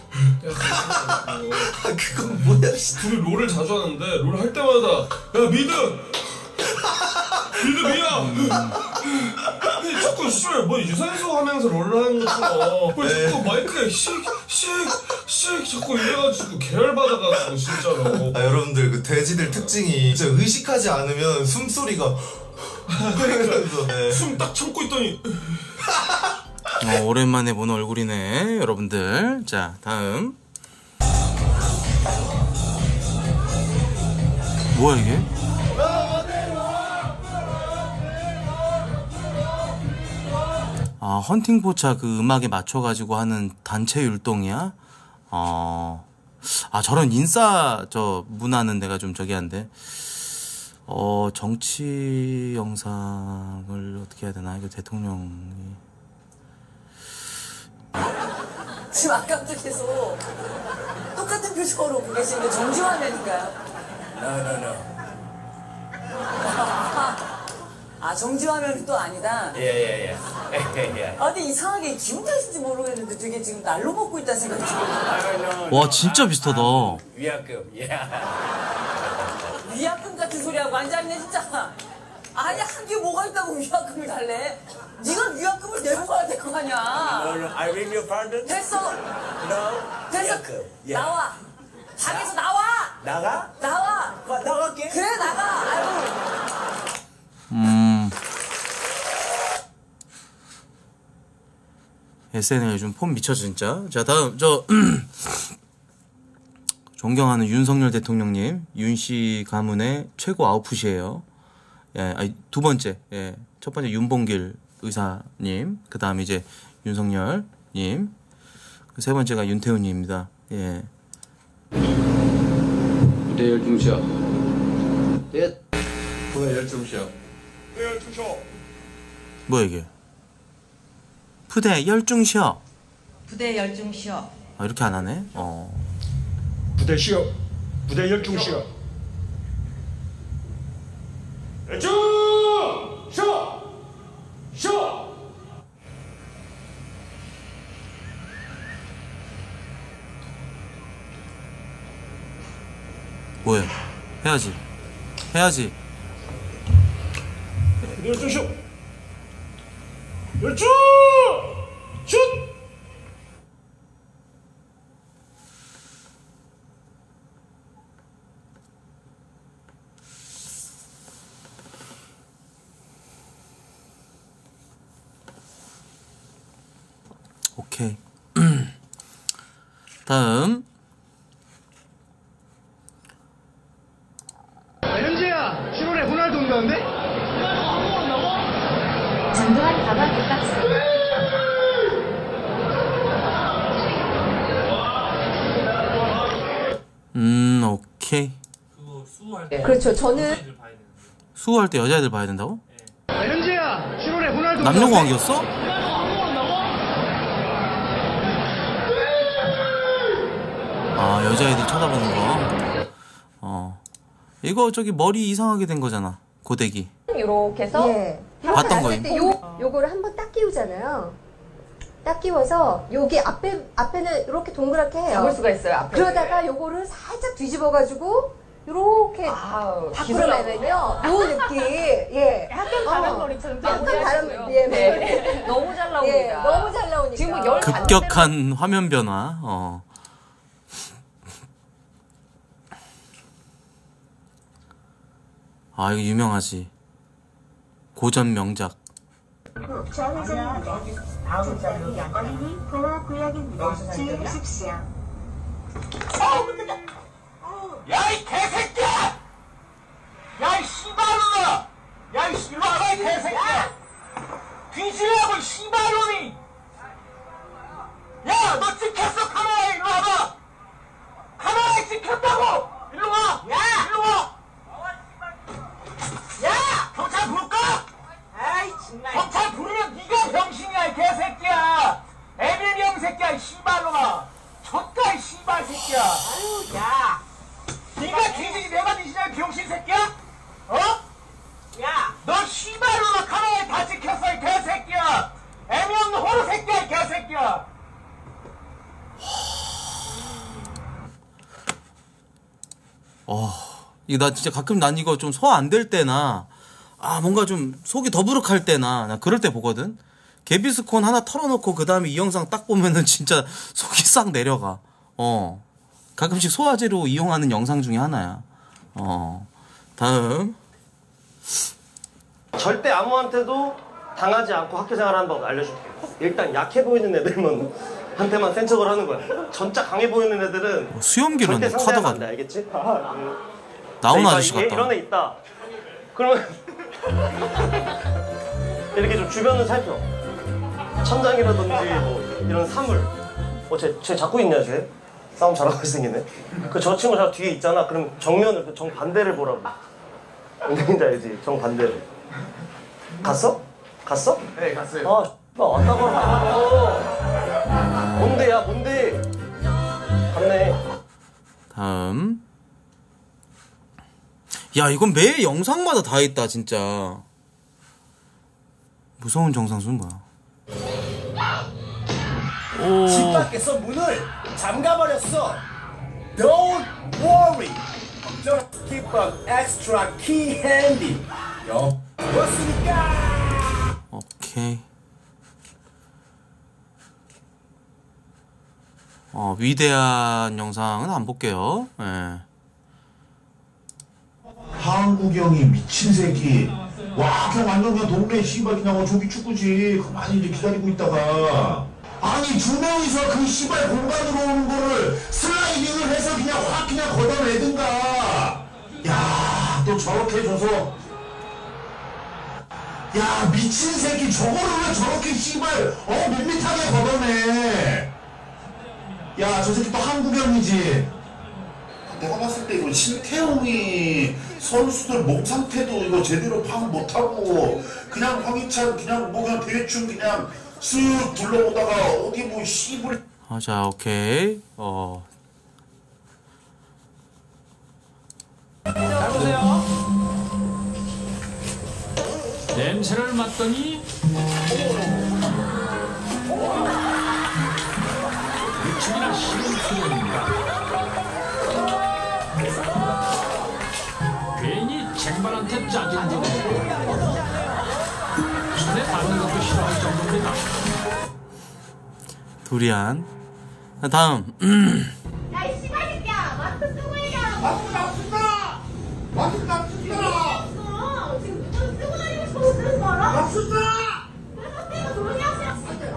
[SPEAKER 22] 아
[SPEAKER 12] 그건 뭐야?
[SPEAKER 22] 둘이 롤을 자주 하는데 롤 할 때마다 야 미드 미드 미야 근데 자꾸 씨발 뭐 유산소 하면서 롤러하는 것처럼 왜 자꾸 마이크에 씩씩씩 자꾸 이래가지고 계열받아가지고 진짜로.
[SPEAKER 12] 아 여러분들 그 돼지들 특징이 진짜 의식하지 않으면 숨소리가
[SPEAKER 22] 네. 숨 딱 참고 있더니
[SPEAKER 1] 어, 오랜만에 본 얼굴이네 여러분들. 자 다음 뭐야 이게? 아 헌팅포차 그 음악에 맞춰가지고 하는 단체 율동이야? 어... 아 저런 인싸 저 문화는 내가 좀 저기 한데 어 정치 영상을 어떻게 해야 되나? 이거 대통령이
[SPEAKER 19] 지금 아까부터 계속 똑같은 표정으로 보고 계시는데 정지화면인가요?
[SPEAKER 8] No, no, no.
[SPEAKER 19] 아 정지화면이 또 아니다?
[SPEAKER 8] Yeah, yeah, yeah. yeah.
[SPEAKER 19] 아 근데 이상하게 기분 탓인지 모르겠는데 되게 지금 날로 먹고 있다는 생각이 들어요.
[SPEAKER 1] 와 진짜 비슷하다.
[SPEAKER 8] 위약금, yeah.
[SPEAKER 19] 위약금 같은 소리하고 앉아있네 진짜. 아니 한 게 뭐가 있다고 위약금을 달래? 네가 위약금을 내고 가야 될 거 아니야.
[SPEAKER 8] No, no, I beg your pardon?
[SPEAKER 19] 됐어.
[SPEAKER 8] No.
[SPEAKER 19] 됐어.
[SPEAKER 8] 위약금. Yeah.
[SPEAKER 19] 나와. 방에서 나와.
[SPEAKER 8] 나가?
[SPEAKER 19] 나와.
[SPEAKER 8] 나, 나갈게.
[SPEAKER 19] 그래 나가. 아이고.
[SPEAKER 1] 음... 에스엔엘 요즘 폼 미쳐 진짜. 자 다음 저 존경하는 윤석열 대통령님 윤씨 가문의 최고 아웃풋이에요. 예, 아니, 두 번째 예, 첫 번째 윤봉길 의사님, 그 다음 이제 윤석열님, 세 번째가 윤태훈님입니다. 예.
[SPEAKER 16] 부대 열중시야.
[SPEAKER 8] 넷.
[SPEAKER 16] 부대 열중시야.
[SPEAKER 8] 네, 열중시야.
[SPEAKER 1] 뭐야 이게? 부대 열중 쉬어.
[SPEAKER 19] 부대 열중 쉬어.
[SPEAKER 1] 아, 이렇게 안 하네. 어.
[SPEAKER 8] 부대 쉬어. 부대 열중 쉬어. 열중 쉬어. 쉬어.
[SPEAKER 1] 뭐야? 해야지. 해야지.
[SPEAKER 8] 열중 쉬어. 열중 슛.
[SPEAKER 1] 오케이. 다음.
[SPEAKER 8] 현지야, 칠월에 호날두 온다는데?
[SPEAKER 14] 전두환 가방 국값.
[SPEAKER 1] 음, 오케이.
[SPEAKER 14] 그렇죠. 저는
[SPEAKER 1] 수호할 때 여자애들 봐야 된다고?
[SPEAKER 8] 현지야, 칠월에 호날두
[SPEAKER 1] 남녀공학이었어? 아, 여자애들 쳐다보는 거. 어. 이거 저기 머리 이상하게 된 거잖아. 고데기.
[SPEAKER 3] 이렇게 해서
[SPEAKER 14] 예.
[SPEAKER 1] 봤던 거임.
[SPEAKER 3] 요 요거를 한번 딱 끼우잖아요. 딱 끼워서 여기 앞에 앞에는 이렇게 동그랗게 해요.
[SPEAKER 14] 잡을 수가 있어요, 앞에를.
[SPEAKER 3] 그러다가 요거를 살짝 뒤집어 가지고 이렇게 밖으로 내면요. 요 느낌. 예.
[SPEAKER 14] 약간 바람머리처럼
[SPEAKER 3] 약간
[SPEAKER 14] 너무
[SPEAKER 3] 바람
[SPEAKER 14] 하시고요.
[SPEAKER 3] 예.
[SPEAKER 14] 네. 너무 잘 나옵니다.
[SPEAKER 3] 예, 너무 잘 나오니까.
[SPEAKER 14] 지금 뭐 열
[SPEAKER 1] 급격한 화면 변화. 어. 아, 이거 유명하지. 고전 명작.
[SPEAKER 20] 좌회전입니다. 다음 자리 양반이 보호 구역입니다. 주의하십시오.
[SPEAKER 8] 야, 이 개새끼야! 야, 이 씨발놈아! 야, 이 씨발놈아, 이 개새끼야! 뒤지라고, 이 씨발놈이! 야, 너 찍혔어, 카메라에! 일로 와봐! 카메라에 찍혔다고! 일로 와! 야! 일로 와! 야! 경찰 부를까? 아이, 정말. 경찰 부르면 네가 병신이야, 이 개새끼야! 애비병 새끼야, 이 씨발놈아! 졌다, 이 씨발 새끼야! 아유, 야! 네가 뒤지지 내가 뒤지냐, 이 병신 새끼야? 어? 야! 너 씨발놈아 카메라에 다 찍혔어, 이 개새끼야! 애미 없는 호루 새끼야, 이 개새끼야!
[SPEAKER 1] 어, 이거 나 진짜 가끔 난 이거 좀 소화 안 될 때나 아 뭔가 좀 속이 더부룩할 때나 나 그럴 때 보거든. 개비스콘 하나 털어놓고 그 다음에 이 영상 딱 보면은 진짜 속이 싹 내려가. 어 가끔씩 소화제로 이용하는 영상 중에 하나야. 어 다음.
[SPEAKER 4] 절대 아무한테도 당하지 않고 학교생활하는 법 알려줄게. 일단 약해 보이는 애들만 한테만 센 척을 하는 거야. 전짜 강해 보이는 애들은
[SPEAKER 1] 수염기는
[SPEAKER 4] 절대 상대하면
[SPEAKER 1] 카드가
[SPEAKER 4] 안 돼, 알겠지?
[SPEAKER 1] 나온
[SPEAKER 4] 네,
[SPEAKER 1] 아저씨
[SPEAKER 4] 이게
[SPEAKER 1] 같다.
[SPEAKER 4] 이런 애 있다. 그러면 이렇게 좀 주변을 살펴. 천장이라든지 뭐 이런 사물. 어, 쟤, 쟤 잡고 있냐 쟤? 싸움 잘하고 생기네. 그 저 친구 저 뒤에 있잖아. 그럼 정면을 그 정반대를 보라고. 뭔지 알지? 정반대를. 갔어? 갔어?
[SPEAKER 7] 네, 갔어요.
[SPEAKER 4] 아, 나 왔다고 하고. 뭔데, 야, 뭔데? 갔네.
[SPEAKER 1] 다음. 야, 이건 매 영상마다 다 있다, 진짜. 무서운 정상수는 뭐야? 오.
[SPEAKER 7] 집 밖에서 문을 잠가버렸어. Don't worry. Just keep an extra key handy. 요. 왔으니까.
[SPEAKER 1] 오케이. 어, 위대한 영상은 안 볼게요. 예.
[SPEAKER 2] 한국형이 미친 새끼. 와, 그냥 완전 그냥 동네 씨발 그냥 어 조기 축구지. 가만히 이제 기다리고 있다가. 아니 두 명이서 그 씨발 공간으로 오는 거를 슬라이딩을 해서 그냥 확 그냥 걷어내든가. 야, 또 저렇게 줘서. 야, 미친 새끼 저거를 왜 저렇게 씨발 어 밋밋하게 걷어내. 야, 저 새끼 또 한국형이지. 내가 봤을 때 이거 신태용이 선수들 몸 상태도 이거 제대로 파악 못하고 그냥 황희찬 그냥 뭐 그냥 대충 그냥 쓱 둘러보다가 어디 뭐 씨발.
[SPEAKER 1] 아, 자, 오케이. 어.
[SPEAKER 23] 잘 보세요. 냄새를 맡더니 무척이나 싫은 소리입니다. 괜히 쟁반한테 짜증 부리고 손에 닿는 것도 싫어할 정도입니다.
[SPEAKER 1] 두리안. 다음.
[SPEAKER 20] 야, 이 씨발 새끼야! 마스크 쓰고 얘기하라고! 마스크 나 쓴다! 마스크 나 쓴다! 지금 무슨 쓰고 다니고 싶어서 쓰는 거 알아? 나 쓴다! 그래서 내가 조용히 하세요.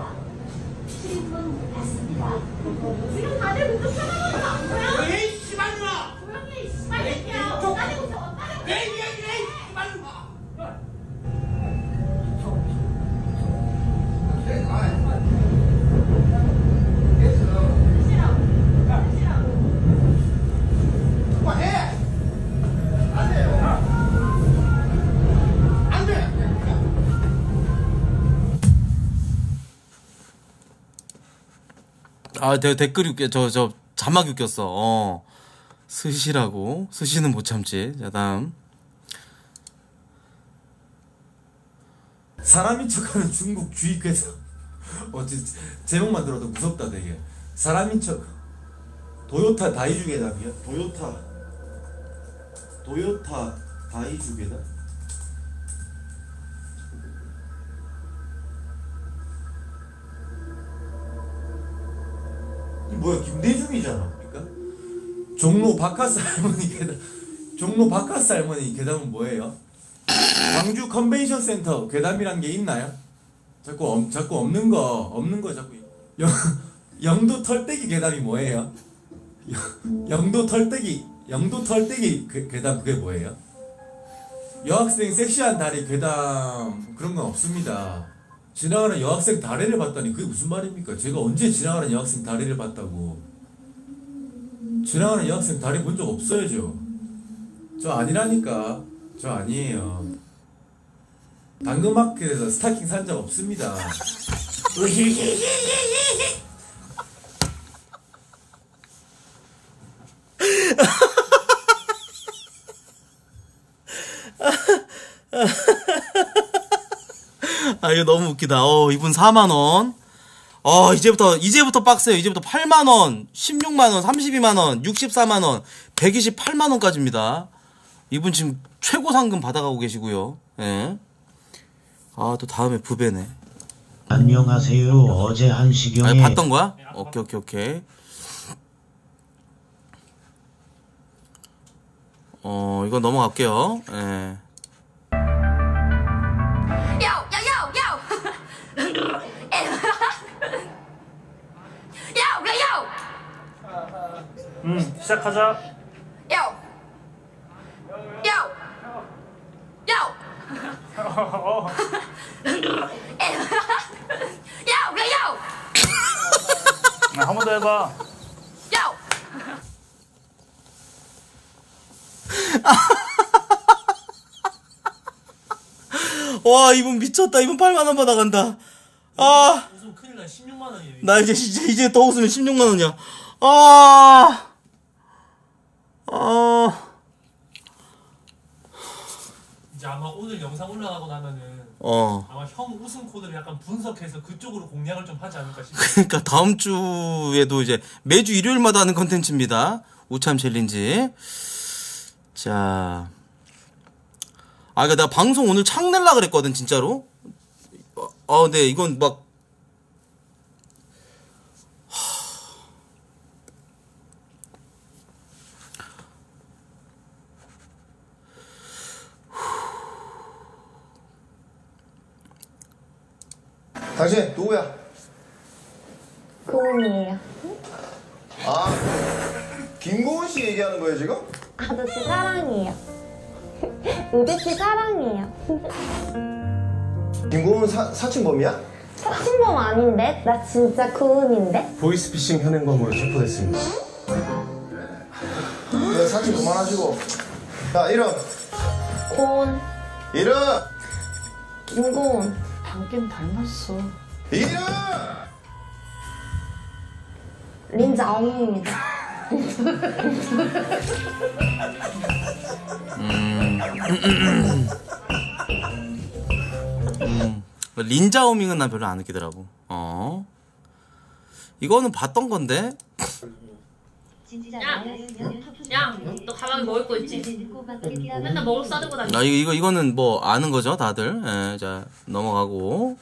[SPEAKER 20] 질문 받습니다. 지금 다들 그쪽 쳐다보는 거 안 보여? 에이, 씨발놈아! 조용히 해, 이 씨발 새끼야! 어따리고 있어, 어따리고 있어! 에이, 에이, 에이, 씨발놈아!
[SPEAKER 1] 아, 내 댓글이 웃겨. 저, 저, 자막이 웃겼어. 어. 스시라고. 스시는 못 참지. 자, 다음.
[SPEAKER 13] 사람인 척하는 중국 주입회사. 어, 진짜 제목만 들어도 무섭다 되게. 사람인 척. 도요타 다이주 계담이야? 도요타. 도요타 다이주 계담? 이 뭐야, 김대중이잖아. 그러니까 종로 바카스 할머니 계담. 종로 바카스 할머니 계담은 뭐예요? 광주 컨벤션 센터 괴담이란 게 있나요? 자꾸 엄, 자꾸 없는 거 없는 거 자꾸 영, 영도 털떼기 괴담이 뭐예요? 영, 영도 털떼기 영도 털떼기 괴, 괴담 그게 뭐예요? 여학생 섹시한 다리 괴담 그런 건 없습니다. 지나가는 여학생 다리를 봤다니 그게 무슨 말입니까? 제가 언제 지나가는 여학생 다리를 봤다고? 지나가는 여학생 다리 본 적 없어요. 저, 저 아니라니까. 저 아니에요. 당근마켓에서 스타킹 산 적 없습니다.
[SPEAKER 1] 아, 이거 너무 웃기다. 어, 이분 사만 원. 어, 이제부터, 이제부터 빡세요. 이제부터 팔만 원, 십육만 원, 삼십이만 원, 육십사만 원, 백이십팔만 원까지입니다. 이분 지금 최고 상금 받아가고 계시고요. 예. 아, 또 다음에 부배네.
[SPEAKER 10] 안녕하세요. 어제 한시경에
[SPEAKER 1] 아, 봤던 거야? 오케이, 오케이, 오케이. 어, 이거 넘어갈게요. 예.
[SPEAKER 23] 음, 시작하자.
[SPEAKER 20] 요! 요! 요!
[SPEAKER 23] 어.
[SPEAKER 20] 요! 요!
[SPEAKER 23] 한 번 더 해봐.
[SPEAKER 20] 요!
[SPEAKER 1] 와, 이분 미쳤다. 이분 팔만 원 받아간다. 아.
[SPEAKER 23] 웃으면 큰일 나. 십육만 원이에요.
[SPEAKER 1] 나 이제, 이제, 이제 더 웃으면 십육만 원이야. 아. 아.
[SPEAKER 23] 이제 아마 오늘 영상 올라가고 나면은
[SPEAKER 1] 어.
[SPEAKER 23] 아마 형 웃음 코드를 약간 분석해서 그쪽으로 공략을 좀 하지 않을까 싶어요.
[SPEAKER 1] 그러니까 다음 주에도 이제 매주 일요일마다 하는 컨텐츠입니다. 우참 챌린지. 자. 아, 그러니까 나 방송 오늘 창 낼라 그랬거든, 진짜로. 어, 어, 근데 이건 막.
[SPEAKER 7] 당신 누구야?
[SPEAKER 18] 고은이에요.
[SPEAKER 7] 아, 김고은 씨 얘기하는 거예요 지금?
[SPEAKER 18] 아저씨 사랑이에요. 우재씨 사랑이에요.
[SPEAKER 7] 김고은 사, 사칭범이야?
[SPEAKER 18] 사칭범 아닌데? 나 진짜 고은인데?
[SPEAKER 7] 보이스피싱 현행범으로 체포됐습니다. 네, 사칭 그만하시고. 자, 이름.
[SPEAKER 18] 고은.
[SPEAKER 7] 이름.
[SPEAKER 18] 김고은. 닮긴 닮았어.
[SPEAKER 7] 이름.
[SPEAKER 18] 린자옹입니다.
[SPEAKER 1] 음. 음. 린자오밍은 난 별로 안 느끼더라고. 어. 이거는 봤던 건데.
[SPEAKER 21] 야, 야, 너 가방에 뭐 입고 있지? 맨날 먹을 싸들고 다니.
[SPEAKER 1] 아, 이거, 이거, 이거는 뭐 아는 거죠, 다들. 예, 자, 넘어가고.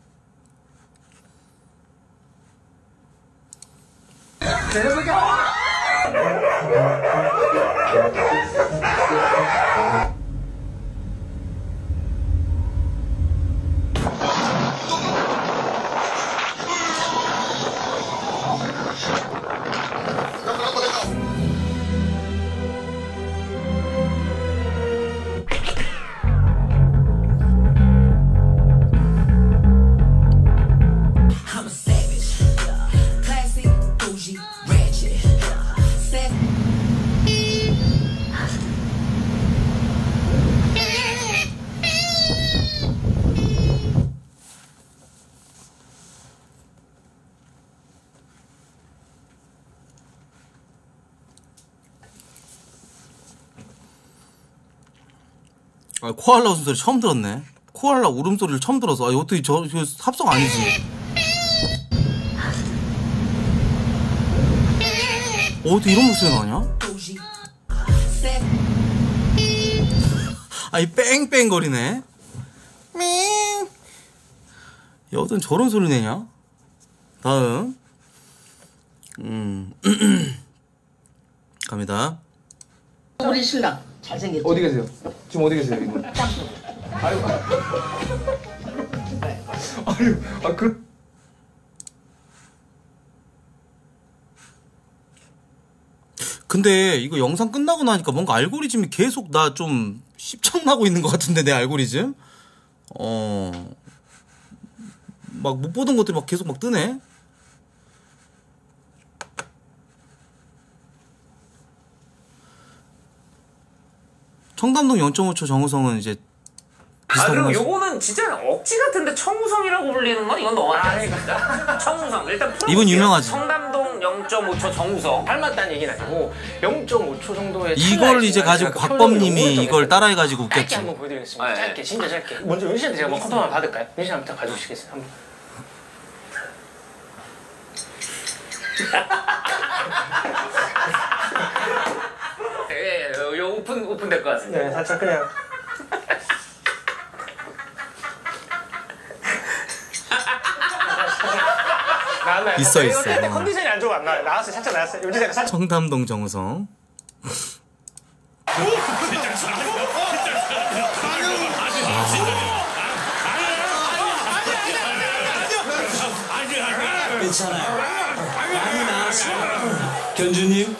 [SPEAKER 1] 아, 코알라 웃음소리 처음 들었네. 코알라 울음소리를 처음 들어서. 아, 어떻게 저, 저 합성 아니지? 어, 어떻게 이런 목소리 나냐? 아이, 뺑뺑거리네. 밍. 야, 어떤 저런 소리 내냐? 다음. 음. 갑니다.
[SPEAKER 9] 우리 신랑 잘생겼죠?
[SPEAKER 7] 어디 계세요? 지금 어디 계세요, 이분? 아유, 아유, 아 그.
[SPEAKER 1] 근데 이거 영상 끝나고 나니까 뭔가 알고리즘이 계속 나 좀 씹창나고 있는 것 같은데, 내 알고리즘? 어. 막 못 보던 것들이 막 계속 막 뜨네? 청담동 영 점 오 초 정우성은 이제
[SPEAKER 24] 아 그리고 요거는 진짜 억지 같은데 청우성이라고 불리는 건 이건 너무 안 진짜. 청우성 일단 풀어볼게요.
[SPEAKER 1] 이분 유명하지.
[SPEAKER 24] 청담동 영 점 오 초 정우성 닮았다는 얘기는 아니고 영 점 오 초 정도의
[SPEAKER 1] 이걸 이제 가지고 곽범님이 이걸 따라해가지고 웃겼지.
[SPEAKER 24] 짧게 한번 보여드리겠습니다. 짧게 진짜 짧게. 먼저 은희 씨한테 제가 뭐 컨펌 한번 받을까요? 은희 씨 한번 가져오시겠어요? 한번. 예, 요 오픈 오픈 될 거예요. 것 같은데.
[SPEAKER 4] 네, 살짝 그냥. 나왔나요?
[SPEAKER 1] 있어,
[SPEAKER 4] 이거
[SPEAKER 1] 있어.
[SPEAKER 4] 근데
[SPEAKER 1] 어.
[SPEAKER 4] 컨디션이 안 좋아 안 나와요. 나왔어요. 살짝 나왔어요. 요즘 제가 살짝.
[SPEAKER 1] 청담동 정우성.
[SPEAKER 5] 괜찮아요. 많이 나왔어. 견주님,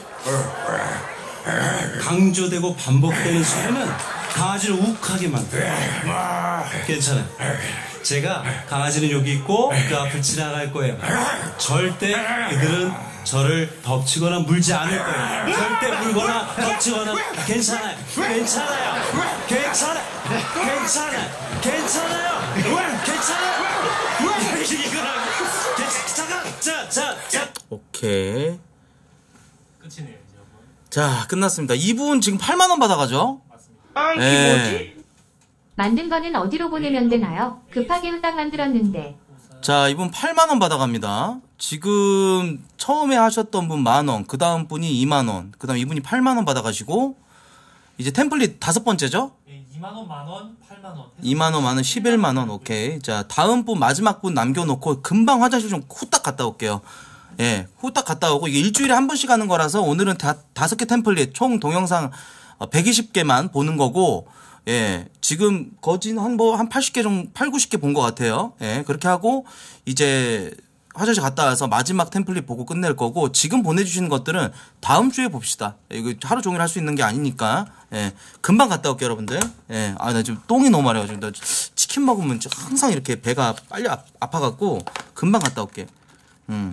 [SPEAKER 5] 강조되고 반복되는 소리는 강아지를 욱하게 만들어. 괜찮아요. 제가 강아지는 여기 있고 그 앞을 지나갈 거예요. 절대 그들은 저를 덮치거나 물지 않을 거예요. 절대 물거나 덮치거나. 괜찮아요. 괜찮아요. 괜찮아요. 괜찮아요. 괜찮아요. 괜찮아요. 이거랑 잠깐. 자, 자, 자.
[SPEAKER 1] 오케이.
[SPEAKER 23] 끝이네요.
[SPEAKER 1] 자, 끝났습니다. 이분 지금 팔만 원 받아가죠?
[SPEAKER 23] 아, 이게
[SPEAKER 1] 네.
[SPEAKER 23] 뭐지?
[SPEAKER 6] 만든 거는 어디로 보내면 되나요? 급하게 후딱 만들었는데.
[SPEAKER 1] 자, 이분 팔만 원 받아갑니다. 지금 처음에 하셨던 분 만 원, 그 다음 분이 이만 원, 그 다음 이분이 팔만 원 받아가시고, 이제 템플릿 다섯 번째죠?
[SPEAKER 23] 예, 이만 원, 만 원, 팔만 원.
[SPEAKER 1] 이만 원, 만 원, 십일만 원, 오케이. 자, 다음 분, 마지막 분 남겨놓고, 금방 화장실 좀 후딱 갔다 올게요. 예, 후딱 갔다 오고, 이게 일주일에 한 번씩 하는 거라서, 오늘은 다, 다섯 개 템플릿, 총 동영상 백이십 개만 보는 거고, 예, 지금 거진 한 뭐, 한 팔십 개 정도, 팔, 구십 개 본 것 같아요. 예, 그렇게 하고, 이제, 화장실 갔다 와서 마지막 템플릿 보고 끝낼 거고, 지금 보내주시는 것들은 다음 주에 봅시다. 이거 하루 종일 할 수 있는 게 아니니까, 예, 금방 갔다 올게요, 여러분들. 예, 아, 나 지금 똥이 너무 마려가지고, 나 치킨 먹으면 항상 이렇게 배가 빨리 아, 아파갖고, 금방 갔다 올게. 음.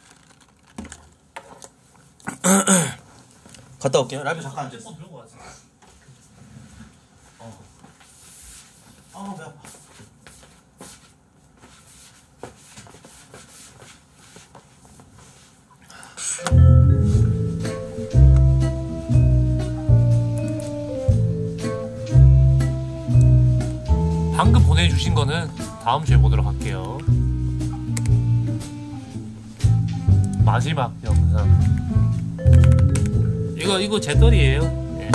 [SPEAKER 1] 갔다 올게요. 라이브 잠깐 앉아있어. 어. 아, 배 아파.
[SPEAKER 23] 방금 보내주신 거는 다음 주에 보도록 할게요. 마지막 영상. 이거 이거 제 떨이에요. 예.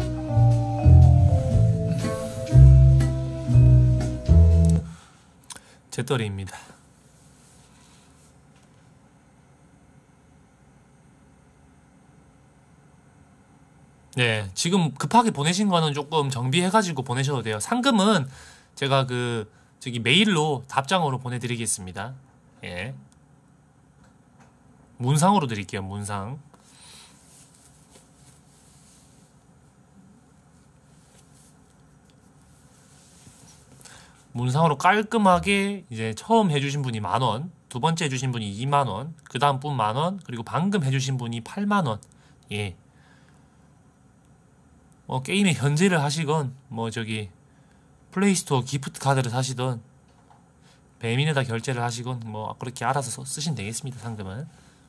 [SPEAKER 23] 제 떨이입니다. 네, 지금 급하게 보내신 거는 조금 정비해가지고 보내셔도 돼요. 상금은 제가 그 저기 메일로 답장으로 보내드리겠습니다. 예. 문상으로 드릴게요. 문상. 문상으로 깔끔하게 이제 처음 해주신 분이 만 원, 두 번째 해주신 분이 이만 원, 그 다음 분 만 원, 그리고 방금 해주신 분이 팔만 원. 예. 뭐 게임에 현질을 하시건 뭐 저기 플레이스토어 기프트 카드를 사시던 배민에다 결제를 하시건 뭐 그렇게 알아서 쓰시면 되겠습니다. 상금은.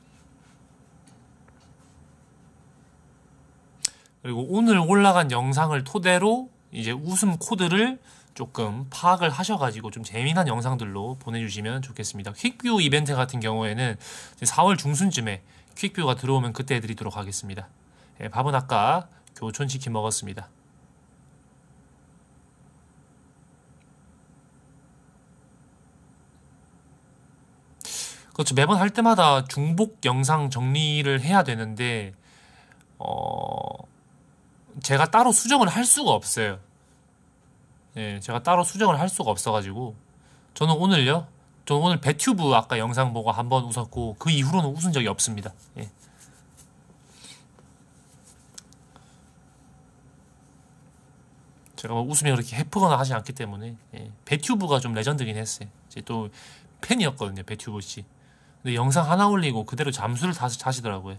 [SPEAKER 23] 그리고 오늘 올라간 영상을 토대로 이제 웃음 코드를 조금 파악을 하셔가지고 좀 재미난 영상들로 보내주시면 좋겠습니다. 퀵뷰 이벤트 같은 경우에는 사월 중순쯤에 퀵뷰가 들어오면 그때 해드리도록 하겠습니다. 예, 밥은 아까 교촌치킨 먹었습니다. 그렇죠. 매번 할 때마다 중복 영상 정리를 해야 되는데 어... 제가 따로 수정을 할 수가 없어요. 예, 제가 따로 수정을 할 수가 없어가지고 저는 오늘요. 저는 오늘 배튜브 아까 영상 보고 한번 웃었고 그 이후로는 웃은 적이 없습니다. 예. 제가 뭐 웃으면 그렇게 해프거나 하지 않기 때문에 예. 배튜브가 좀 레전드긴 했어요. 제 또 팬이었거든요. 배튜브 씨. 근데 영상 하나 올리고 그대로 잠수를 다시 자시더라고요.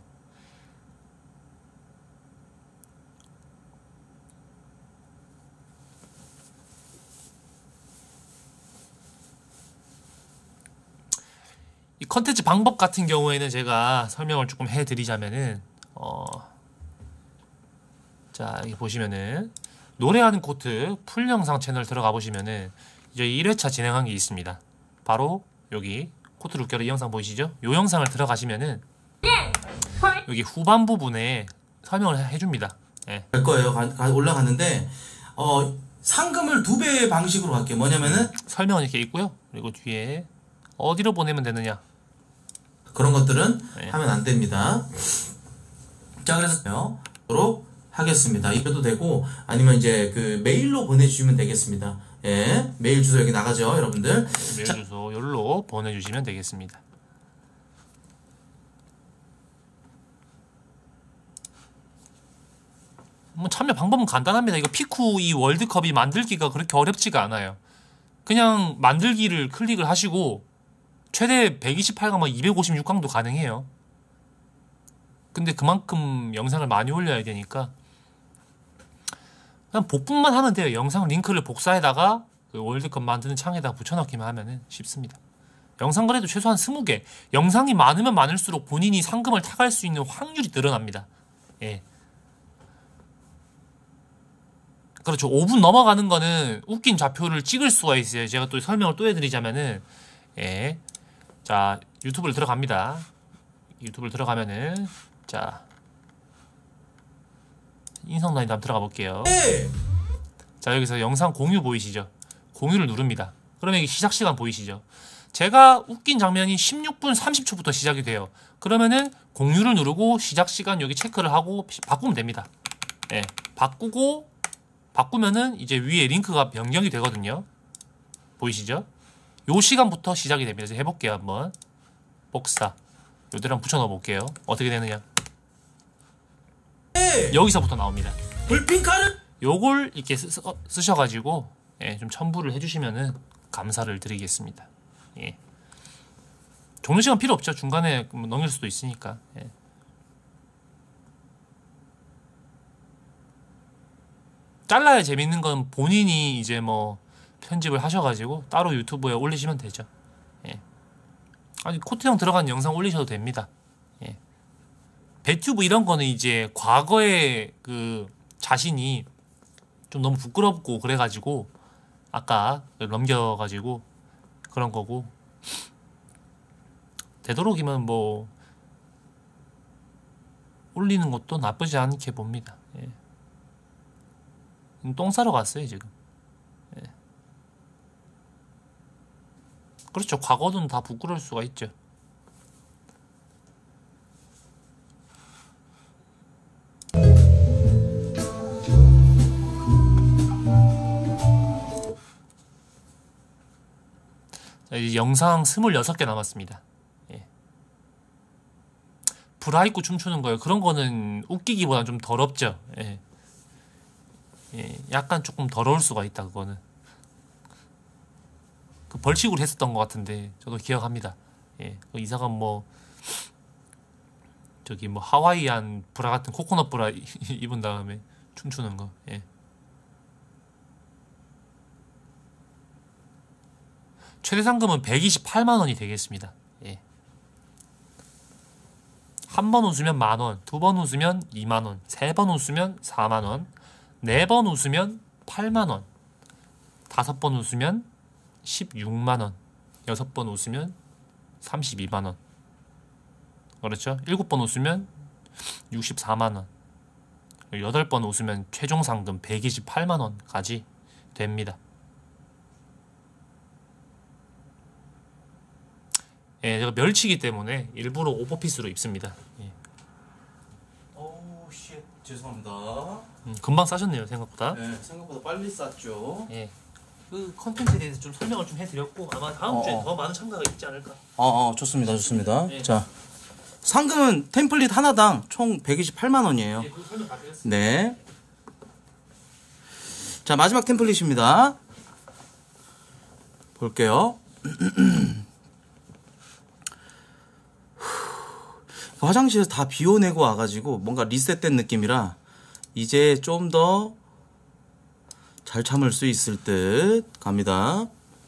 [SPEAKER 23] 이 컨텐츠 방법 같은 경우에는 제가 설명을 조금 해드리자면은 어... 자 여기 보시면은 노래하는 코트 풀 영상 채널 들어가 보시면은 이제 일 회차 진행한 게 있습니다. 바로 여기 코트 룩결의 이 영상 보이시죠? 이 영상을 들어가시면은 여기 후반 부분에 설명을 해줍니다. 예.
[SPEAKER 1] 갈 거예요. 가, 가, 올라가는데 어 상금을 두 배 방식으로 갈게요. 뭐냐면은
[SPEAKER 23] 설명은 이렇게 있고요. 그리고 뒤에 어디로 보내면 되느냐
[SPEAKER 1] 그런 것들은
[SPEAKER 23] 네.
[SPEAKER 1] 하면 안 됩니다. 자, 그래서 로 하겠습니다. 이래도 되고 아니면 이제 그 메일로 보내주시면 되겠습니다. 예, 메일 주소 여기 나가죠, 여러분들.
[SPEAKER 23] 메일
[SPEAKER 1] 자,
[SPEAKER 23] 주소 여기로 보내주시면 되겠습니다. 뭐 참여 방법은 간단합니다. 이거 피쿠 이 월드컵이 만들기가 그렇게 어렵지가 않아요. 그냥 만들기를 클릭을 하시고 최대 백이십팔 강, 이백오십육 강도 가능해요. 근데 그만큼 영상을 많이 올려야 되니까 그냥 복붙만 하면 돼요. 영상 링크를 복사에다가 그 월드컵 만드는 창에다 붙여넣기만 하면은 쉽습니다. 영상 그래도 최소한 스무 개. 영상이 많으면 많을수록 본인이 상금을 타갈 수 있는 확률이 늘어납니다. 예. 그렇죠. 오 분 넘어가는 거는 웃긴 좌표를 찍을 수가 있어요. 제가 또 설명을 또 해드리자면은, 예. 자, 유튜브를 들어갑니다. 유튜브를 들어가면은, 자. 인성라인도 한번 들어가 볼게요.
[SPEAKER 1] 네.
[SPEAKER 23] 자, 여기서 영상 공유 보이시죠? 공유를 누릅니다. 그러면 여기 시작 시간 보이시죠? 제가 웃긴 장면이 십육 분 삼십 초부터 시작이 돼요. 그러면은 공유를 누르고 시작 시간 여기 체크를 하고 바꾸면 됩니다. 예. 바꾸고, 바꾸면은 이제 위에 링크가 변경이 되거든요. 보이시죠? 요 시간부터 시작이 됩니다. 이제 해볼게요. 한번 복사 요대로 한번 붙여 넣어 볼게요. 어떻게 되느냐.
[SPEAKER 1] 네.
[SPEAKER 23] 여기서부터 나옵니다.
[SPEAKER 1] 불핑카를
[SPEAKER 23] 요걸 이렇게 쓰, 쓰셔가지고 예, 좀 첨부를 해주시면은 감사를 드리겠습니다. 예. 종료 시간 필요 없죠. 중간에 넘길 수도 있으니까. 예. 잘라야 재밌는 건 본인이 이제 뭐 편집을 하셔가지고 따로 유튜브에 올리시면 되죠. 예. 아니 코트형 들어간 영상 올리셔도 됩니다. 예. 배튜브 이런 거는 이제 과거의 그 자신이 좀 너무 부끄럽고 그래가지고 아까 넘겨가지고 그런 거고 되도록이면 뭐 올리는 것도 나쁘지 않게 봅니다. 예. 똥 싸러 갔어요 지금. 예. 그렇죠. 과거는 다 부끄러울 수가 있죠. 자, 이제 영상 스물여섯 개 남았습니다. 예. 브라이쿠 춤추는 거예요. 그런 거는 웃기기보다는 좀 더럽죠. 예. 예, 약간 조금 더러울 수가 있다. 그거는 그 벌칙으로 했었던 것 같은데 저도 기억합니다. 예, 그 이사가 뭐 저기 뭐 하와이안 브라 같은 코코넛 브라 입은 다음에 춤추는 거. 예. 최대 상금은 백이십팔만 원이 되겠습니다. 예. 한 번 웃으면 만 원, 두 번 웃으면 이만 원, 세 번 웃으면 사만 원, 네 번 웃으면 팔만 원, 다섯 번 웃으면 십육만 원, 여섯 번 웃으면 삼십이만 원, 그렇죠? 일곱 번 웃으면 육십사만 원, 여덟 번 웃으면 최종 상금 백이십팔만 원까지 됩니다. 예, 제가 멸치기 때문에 일부러 오버핏으로 입습니다. 예.
[SPEAKER 1] 오우 쉣 죄송합니다.
[SPEAKER 23] 음, 금방 싸셨네요 생각보다.
[SPEAKER 1] 네, 생각보다 빨리 쌌죠.
[SPEAKER 23] 예. 그 컨텐츠에 대해서 좀 설명을 좀 해드렸고 아마 다음
[SPEAKER 1] 어,
[SPEAKER 23] 주에
[SPEAKER 1] 어.
[SPEAKER 23] 더 많은 참가가 있지 않을까.
[SPEAKER 1] 어, 어 좋습니다, 좋습니다.
[SPEAKER 23] 네.
[SPEAKER 1] 자, 상금은 템플릿 하나당 총 백이십팔만 원이에요.
[SPEAKER 23] 예, 그 설명 다 드렸습니다.
[SPEAKER 1] 네. 자, 마지막 템플릿입니다. 볼게요. 화장실에서 다 비워내고 와가지고 뭔가 리셋된 느낌이라 이제 좀 더 잘 참을 수 있을 듯 갑니다.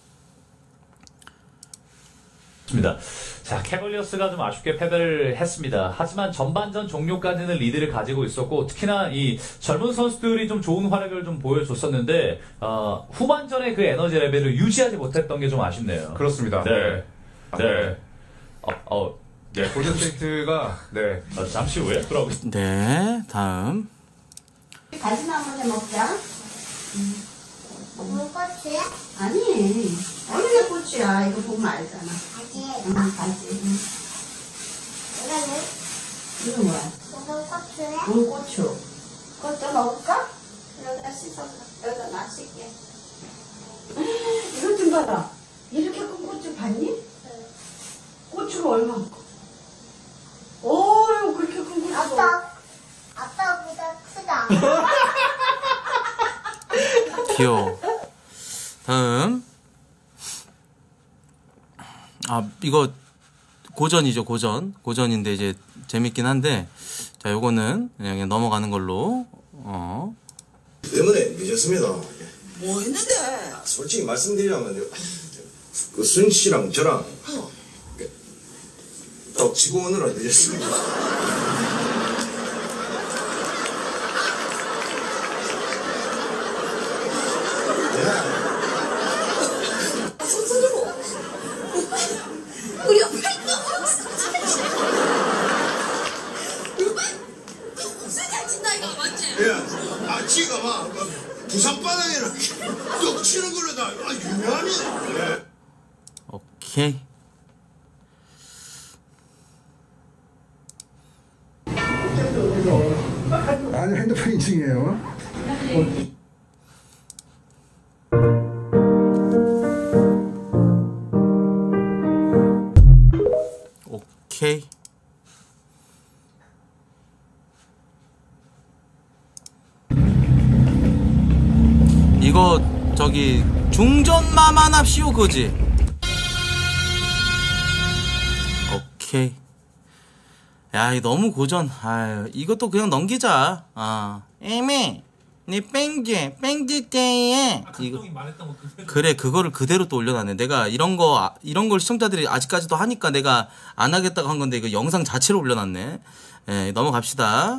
[SPEAKER 11] 좋습니다. 자, 캐벌리어스가 좀 아쉽게 패배를 했습니다. 하지만 전반전 종료까지는 리드를 가지고 있었고 특히나 이 젊은 선수들이 좀 좋은 활약을 좀 보여줬었는데 어, 후반전에 그 에너지 레벨을 유지하지 못했던 게 좀 아쉽네요.
[SPEAKER 22] 그렇습니다.
[SPEAKER 11] 네. 네. 어, 어.
[SPEAKER 22] 네, 골든스테이트가 네
[SPEAKER 11] 어, 잠시 후에 돌아오겠습니다.
[SPEAKER 1] 네, 다음.
[SPEAKER 12] 다시마 먼저 먹자.
[SPEAKER 20] 물 꽃이야?
[SPEAKER 12] 아니, 어느 게 꽃이야. 이거 보면 알잖아.
[SPEAKER 20] 가지.
[SPEAKER 12] 응, 가지. 응.
[SPEAKER 20] 이거는?
[SPEAKER 12] 이거 뭐야?
[SPEAKER 20] 이건 꽃이야?
[SPEAKER 12] 응, 고추. 그것도 먹을까? 여기다 씻어서, 여기다 놔줄게. 이것 좀 봐라. 이렇게 큰 고추 봤니? 고추가 얼마나? 어휴, 그렇게 큰 고추.
[SPEAKER 20] 아빠, 아빠보다 크다.
[SPEAKER 1] 귀여워. 다음. 아, 이거 고전이죠, 고전. 고전인데 이제 재밌긴 한데, 자, 요거는 그냥 넘어가는 걸로. 어.
[SPEAKER 15] 때문에 늦었습니다.
[SPEAKER 19] 뭐 했는데?
[SPEAKER 15] 솔직히 말씀드리자면 그 순 씨랑 저랑 딱 지고 오느라 늦었습니다.
[SPEAKER 19] 손손으로 우리 옆에 있는 잘 친다 이거 맞지?
[SPEAKER 15] 예, 아 지가 막 부산 바닥에는 떡 치는 걸로 다 아, 유명합니다. 예.
[SPEAKER 1] 오케이.
[SPEAKER 7] 아니 핸드폰 인증이에요.
[SPEAKER 1] 오케이. 이거 저기 중전마마납시오 그지? 오케이. 야, 이 너무 고전. 아유, 이것도 그냥 넘기자. 아, 에미, 니 뺑지, 뺑지 때에 이거 그래, 그거를 그대로 또 올려놨네. 내가 이런 거 아, 이런 걸 시청자들이 아직까지도 하니까 내가 안 하겠다고 한 건데 이거 영상 자체로 올려놨네. 예, 넘어갑시다.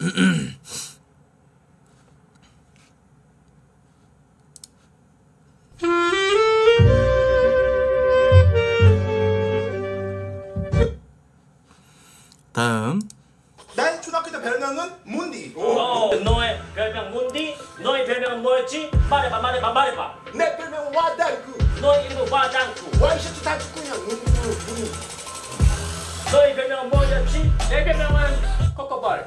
[SPEAKER 1] 다음.
[SPEAKER 2] 나의 초등학교 때 별명은 문디.
[SPEAKER 4] 어, 너의 별명 문디? 너의 별명은 뭐였지? 말해봐 말해봐 말해봐.
[SPEAKER 2] 내 별명은 와다르쿠.
[SPEAKER 4] 너의 이름은 와장쿠.
[SPEAKER 2] 와이셔츠 다 죽고 그냥 눈
[SPEAKER 4] 너의 별명은 뭐였지? 내 별명은 코코볼.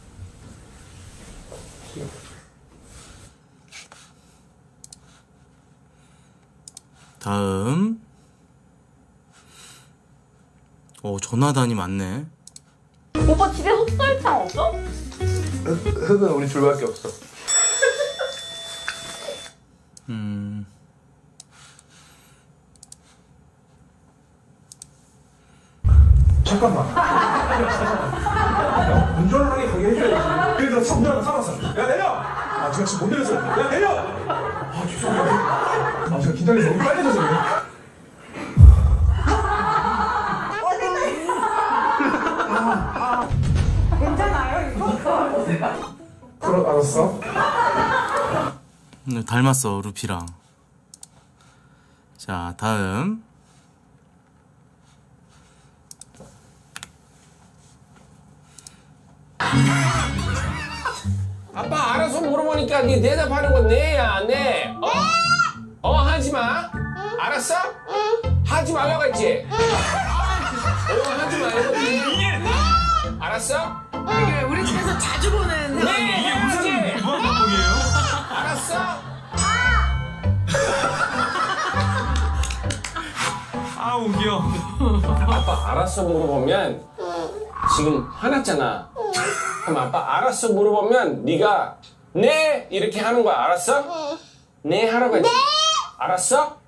[SPEAKER 1] 다음. 오, 조나단이 많네.
[SPEAKER 19] 오빠 집에 흑설탕 없어?
[SPEAKER 22] 흙은 우리 둘밖에 없어.
[SPEAKER 1] 음.
[SPEAKER 22] 잠깐만. 야, 운전을 하게 가게 해줘야지. 그래서 참전을 살았어. 야, 내려! 아, 제가 지금 못 내렸어요. 야, 내려! 아, 죄송해요. 아, 제가 긴장해서 너무 빨개져서 그래.
[SPEAKER 19] 괜찮아요 이거?
[SPEAKER 22] 그럼 알았어.
[SPEAKER 1] 네, 닮았어, 루피랑. 자, 다음.
[SPEAKER 16] 아빠 알아서 물어보니까 네 대답하는 건 네야 네. 어? 어 하지마. 알았어? 하지 말라고 했지? 어 하지 말고 네. 알았어?
[SPEAKER 19] 이게 우리 집에서 자주 보는
[SPEAKER 16] 네
[SPEAKER 19] 이게
[SPEAKER 16] 무슨
[SPEAKER 22] 무한 반복이에요?
[SPEAKER 16] 알았어?
[SPEAKER 22] 아, 웃겨.
[SPEAKER 16] 아빠 알았어 물어보면 지금 화났잖아. 그럼 아빠 알았어 물어보면 네가 네 이렇게 하는 거야. 알았어? 네 하라고 했지? 알았어?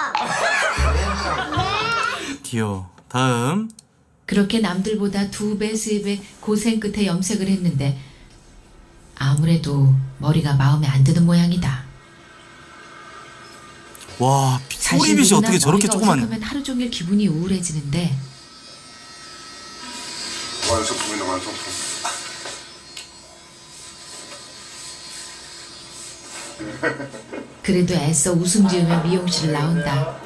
[SPEAKER 1] 귀여워. 다음.
[SPEAKER 17] 그렇게 남들보다 두 배 수입에 고생 끝에 염색을 했는데 아무래도 머리가 마음에 안 드는 모양이다.
[SPEAKER 1] 와, 소리빗이 어떻게 저렇게 조그만.
[SPEAKER 17] 어색하면 하루 종일 기분이 우울해지는데
[SPEAKER 25] 완성품이네 완성품.
[SPEAKER 17] 그래도 애써 웃음 지으며 미용실을 나온다.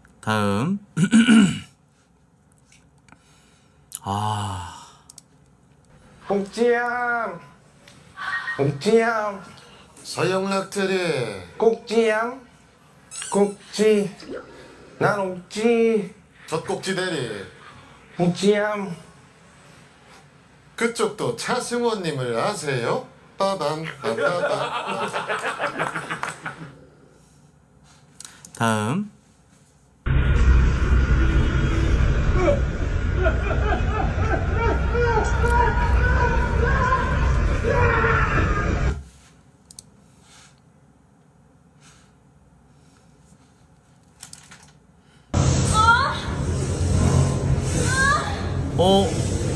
[SPEAKER 1] 다음. 아.
[SPEAKER 16] 꼭지암 꼭지암
[SPEAKER 15] 서영락들이
[SPEAKER 16] 꼭지암 꼭지 난 옥지
[SPEAKER 15] 젖꼭지 대리
[SPEAKER 16] 꼭지암
[SPEAKER 15] 그쪽도 차승원님을 아세요? 빠밤 빠바밤.
[SPEAKER 1] 다음 어?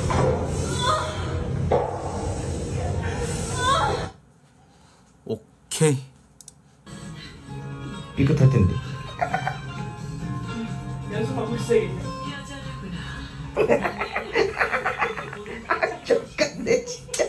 [SPEAKER 1] 오케이.
[SPEAKER 7] 삐끗할 텐데.
[SPEAKER 19] 연습하고 있어야겠네.
[SPEAKER 7] 족같네 진짜.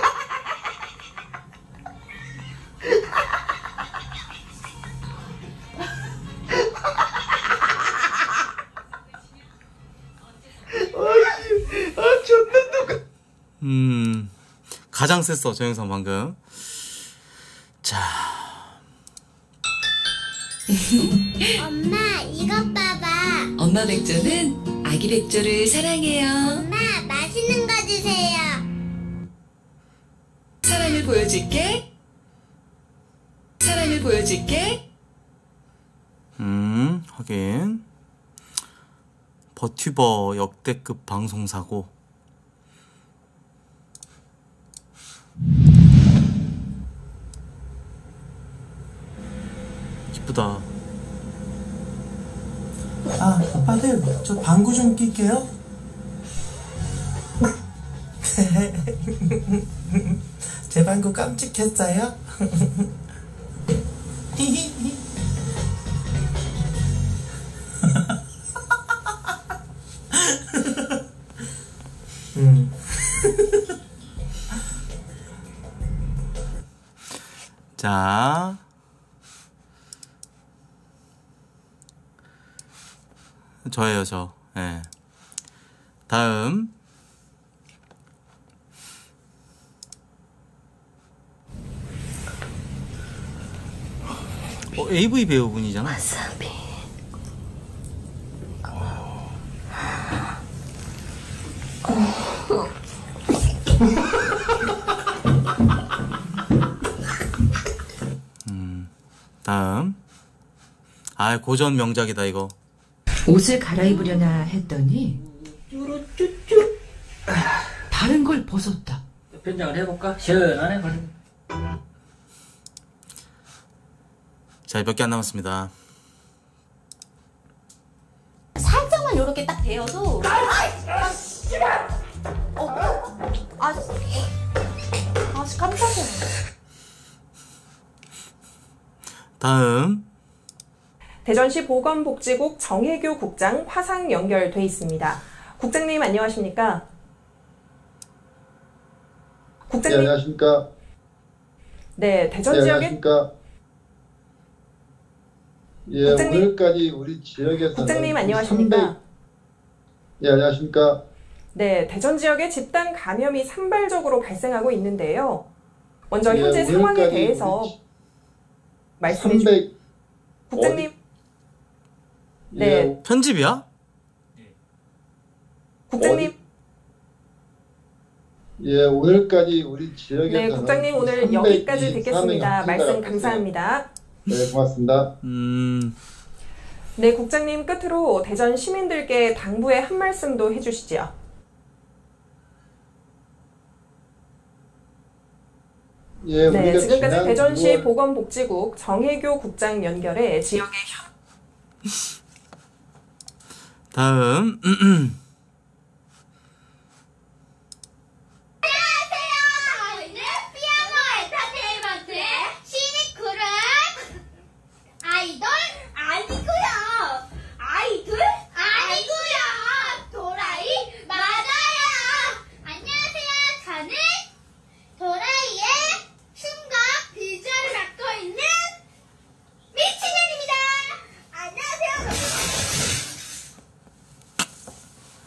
[SPEAKER 1] 아 존나 똑같. 음 가장 셌어 저 영상 방금. 자.
[SPEAKER 3] 엄마 이것 봐봐.
[SPEAKER 17] 엄마 백조는 아기 백조를 사랑해요.
[SPEAKER 3] 엄마 맛있는 거 주세요.
[SPEAKER 17] 사랑을 보여줄게. 사랑을 보여줄게.
[SPEAKER 1] 음 하긴 버튜버 역대급 방송사고. 이쁘다.
[SPEAKER 8] 아, 아빠들, 저 방구 좀 낄게요. 제 방구 깜찍했어요? 음.
[SPEAKER 1] 자. 저예요, 저. 예. 네. 다음. 어, 에이브이 배우분이잖아. 와사비. 음. 다음. 아, 고전 명작이다, 이거.
[SPEAKER 17] 옷을 갈아입으려나 했더니 다른 걸 벗었다.
[SPEAKER 19] 변장을 해볼까? 시원하네 그래.
[SPEAKER 1] 자, 몇 개 안 남았습니다.
[SPEAKER 12] 살짝만 이렇게 딱 대어도. 아, 씨발! 어, 아, 아, 깜짝이야.
[SPEAKER 1] 다음.
[SPEAKER 13] 대전시 보건복지국 정혜교 국장 화상 연결돼 있습니다. 국장님 안녕하십니까? 국장님.
[SPEAKER 14] 네, 안녕하십니까?
[SPEAKER 13] 네, 대전
[SPEAKER 14] 네,
[SPEAKER 13] 지역의
[SPEAKER 14] 안녕하십니까? 예,
[SPEAKER 13] 국장님.
[SPEAKER 14] 오늘까지 우리 지역에서는
[SPEAKER 13] 국장님 안녕하십니까?
[SPEAKER 14] 삼백... 예, 안녕하십니까?
[SPEAKER 13] 네, 대전 지역에 집단 감염이 산발적으로 발생하고 있는데요. 먼저
[SPEAKER 14] 예,
[SPEAKER 13] 현재 상황에
[SPEAKER 14] 오늘까지
[SPEAKER 13] 대해서
[SPEAKER 14] 우리
[SPEAKER 13] 말씀해 주세요. 국장님.
[SPEAKER 14] 어디...
[SPEAKER 13] 네.
[SPEAKER 14] 예,
[SPEAKER 1] 편집이야?
[SPEAKER 13] 국장님.
[SPEAKER 14] 어디... 예, 오늘까지 우리 지역에서는
[SPEAKER 13] 네, 국장님 오늘
[SPEAKER 14] 삼백이십삼
[SPEAKER 13] 여기까지
[SPEAKER 14] 명이
[SPEAKER 13] 듣겠습니다.
[SPEAKER 14] 확진자가
[SPEAKER 13] 말씀
[SPEAKER 14] 발생했어요.
[SPEAKER 13] 감사합니다.
[SPEAKER 14] 네, 고맙습니다.
[SPEAKER 1] 음.
[SPEAKER 13] 네, 국장님 끝으로 대전 시민들께 당부의 한 말씀도 해주시죠.
[SPEAKER 14] 예,
[SPEAKER 13] 네,
[SPEAKER 14] 우리가
[SPEAKER 13] 지금까지
[SPEAKER 14] 지난
[SPEAKER 13] 대전시
[SPEAKER 14] 유월
[SPEAKER 13] 보건복지국 정혜교 국장 연결해 지역의 현...
[SPEAKER 1] 다음.
[SPEAKER 3] 저희는 피아노 엔터테인먼트의 신입 그룹 아이돌 아니고요. 아이돌 아니고요. 도라이 맞아요. 안녕하세요. 저는 도라이의 춤과 비주얼을 맡고 있는 미친년입니다. 안녕하세요.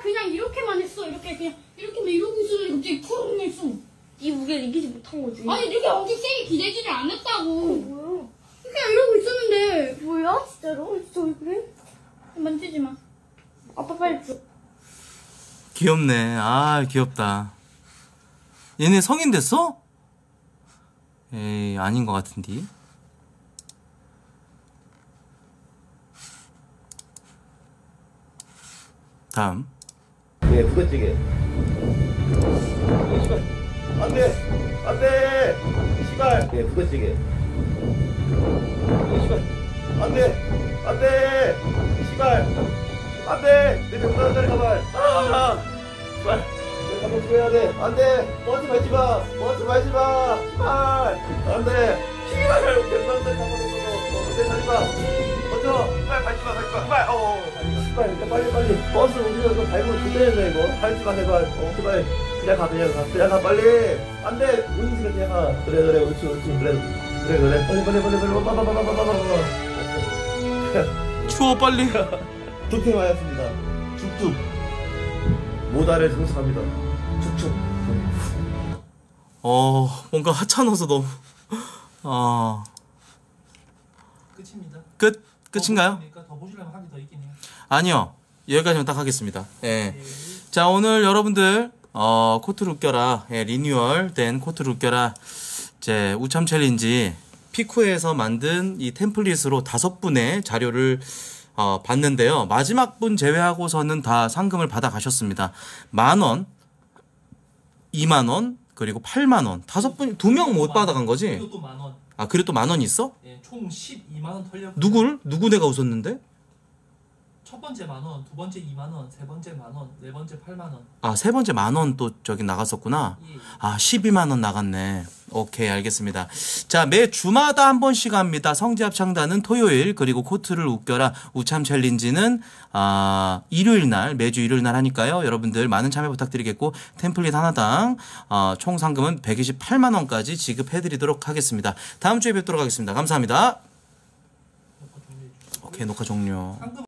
[SPEAKER 3] 그냥 이렇게만 했어. 이렇게 그냥 이렇게만 이러고 있었는데 갑자기 푸르릉 했어. 이 무게를 이기지 못한 거지. 아니 이렇게 엄청 세게 기대지를 않았다고. 어, 뭐야? 그냥 이러고 있었는데. 뭐야? 진짜로? 진짜 왜 그래? 만지지 마. 아빠 빨리 줘.
[SPEAKER 1] 귀엽네. 아, 귀엽다. 얘네 성인 됐어? 에이, 아닌 것 같은데. 다음.
[SPEAKER 4] 예, 부대찌개. 시발. 안 돼! 안 돼! 시발! 예, 부대찌개. 시발. 안 돼! 안 돼! 시발! 안 돼! 내 병사한 자리 가발! 아! 시발! 내 가방 구해야 돼! 안 돼! 버스 밟지 마! 버스 밟지 마! 시발! 안 돼! 시발! 병사한 자리 가발 없어서! 내 자리 가! 먼저! 시발! 밟지 마! 밟지 마! 시발! 어! 시발! 일단 빨리 빨리! 버스 우리가 이거 밟으면 죽겠네 이거! 밟지 마 제발! 어 제발! 그냥 가 그냥 가 그냥 가 빨리! 안 돼! 운인지가 그냥 가! 그래 그래 옳지 옳지 그래 그래 그래 빨리 빨리 빨리 빨리 빠빠빠빠빠빠빠
[SPEAKER 1] 추워 빨리.
[SPEAKER 4] 도태 맞았습니다. 쭉쭉 모달을 성숙합니다. 쭉쭉.
[SPEAKER 1] 어, 뭔가 하찮아서 너무. 아.
[SPEAKER 8] 끝입니다.
[SPEAKER 1] 끝 끝인가요?
[SPEAKER 8] 그러니까 더 보시려면 한개 더 있긴 해요.
[SPEAKER 1] 아니요. 여기까지만 딱 하겠습니다. 예. 자, 오늘 여러분들 어, 코트를 웃겨라. 예, 리뉴얼된 코트를 웃겨라. 이제 우참 챌린지 피쿠에서 만든 이 템플릿으로 다섯 분의 자료를 어, 봤는데요. 마지막 분 제외하고서는 다 상금을 받아 가셨습니다. 만 원, 이만 원, 그리고 팔만 원. 다섯 분, 두 명 못 받아간 거지?
[SPEAKER 8] 그리고 또 만 원.
[SPEAKER 1] 아, 그리고 또 만 원 있어?
[SPEAKER 8] 예, 총 십이만 원 털려.
[SPEAKER 1] 누굴? 누구 내가 웃었는데?
[SPEAKER 8] 첫 번째 만 원, 두 번째 이만 원, 세 번째 만 원, 네 번째 팔만 원.
[SPEAKER 1] 아, 세 번째 만 원 또 저기 나갔었구나.
[SPEAKER 8] 예.
[SPEAKER 1] 아, 십이만 원 나갔네. 오케이, 알겠습니다. 자, 매 주마다 한 번씩 합니다. 성지합창단은 토요일, 그리고 코트를 웃겨라 우참 챌린지는 아, 일요일 날, 매주 일요일 날 하니까요. 여러분들 많은 참여 부탁드리겠고, 템플릿 하나당 어, 총 상금은 백이십팔만 원까지 지급해드리도록 하겠습니다. 다음 주에 뵙도록 하겠습니다. 감사합니다. 오케이, 녹화 종료.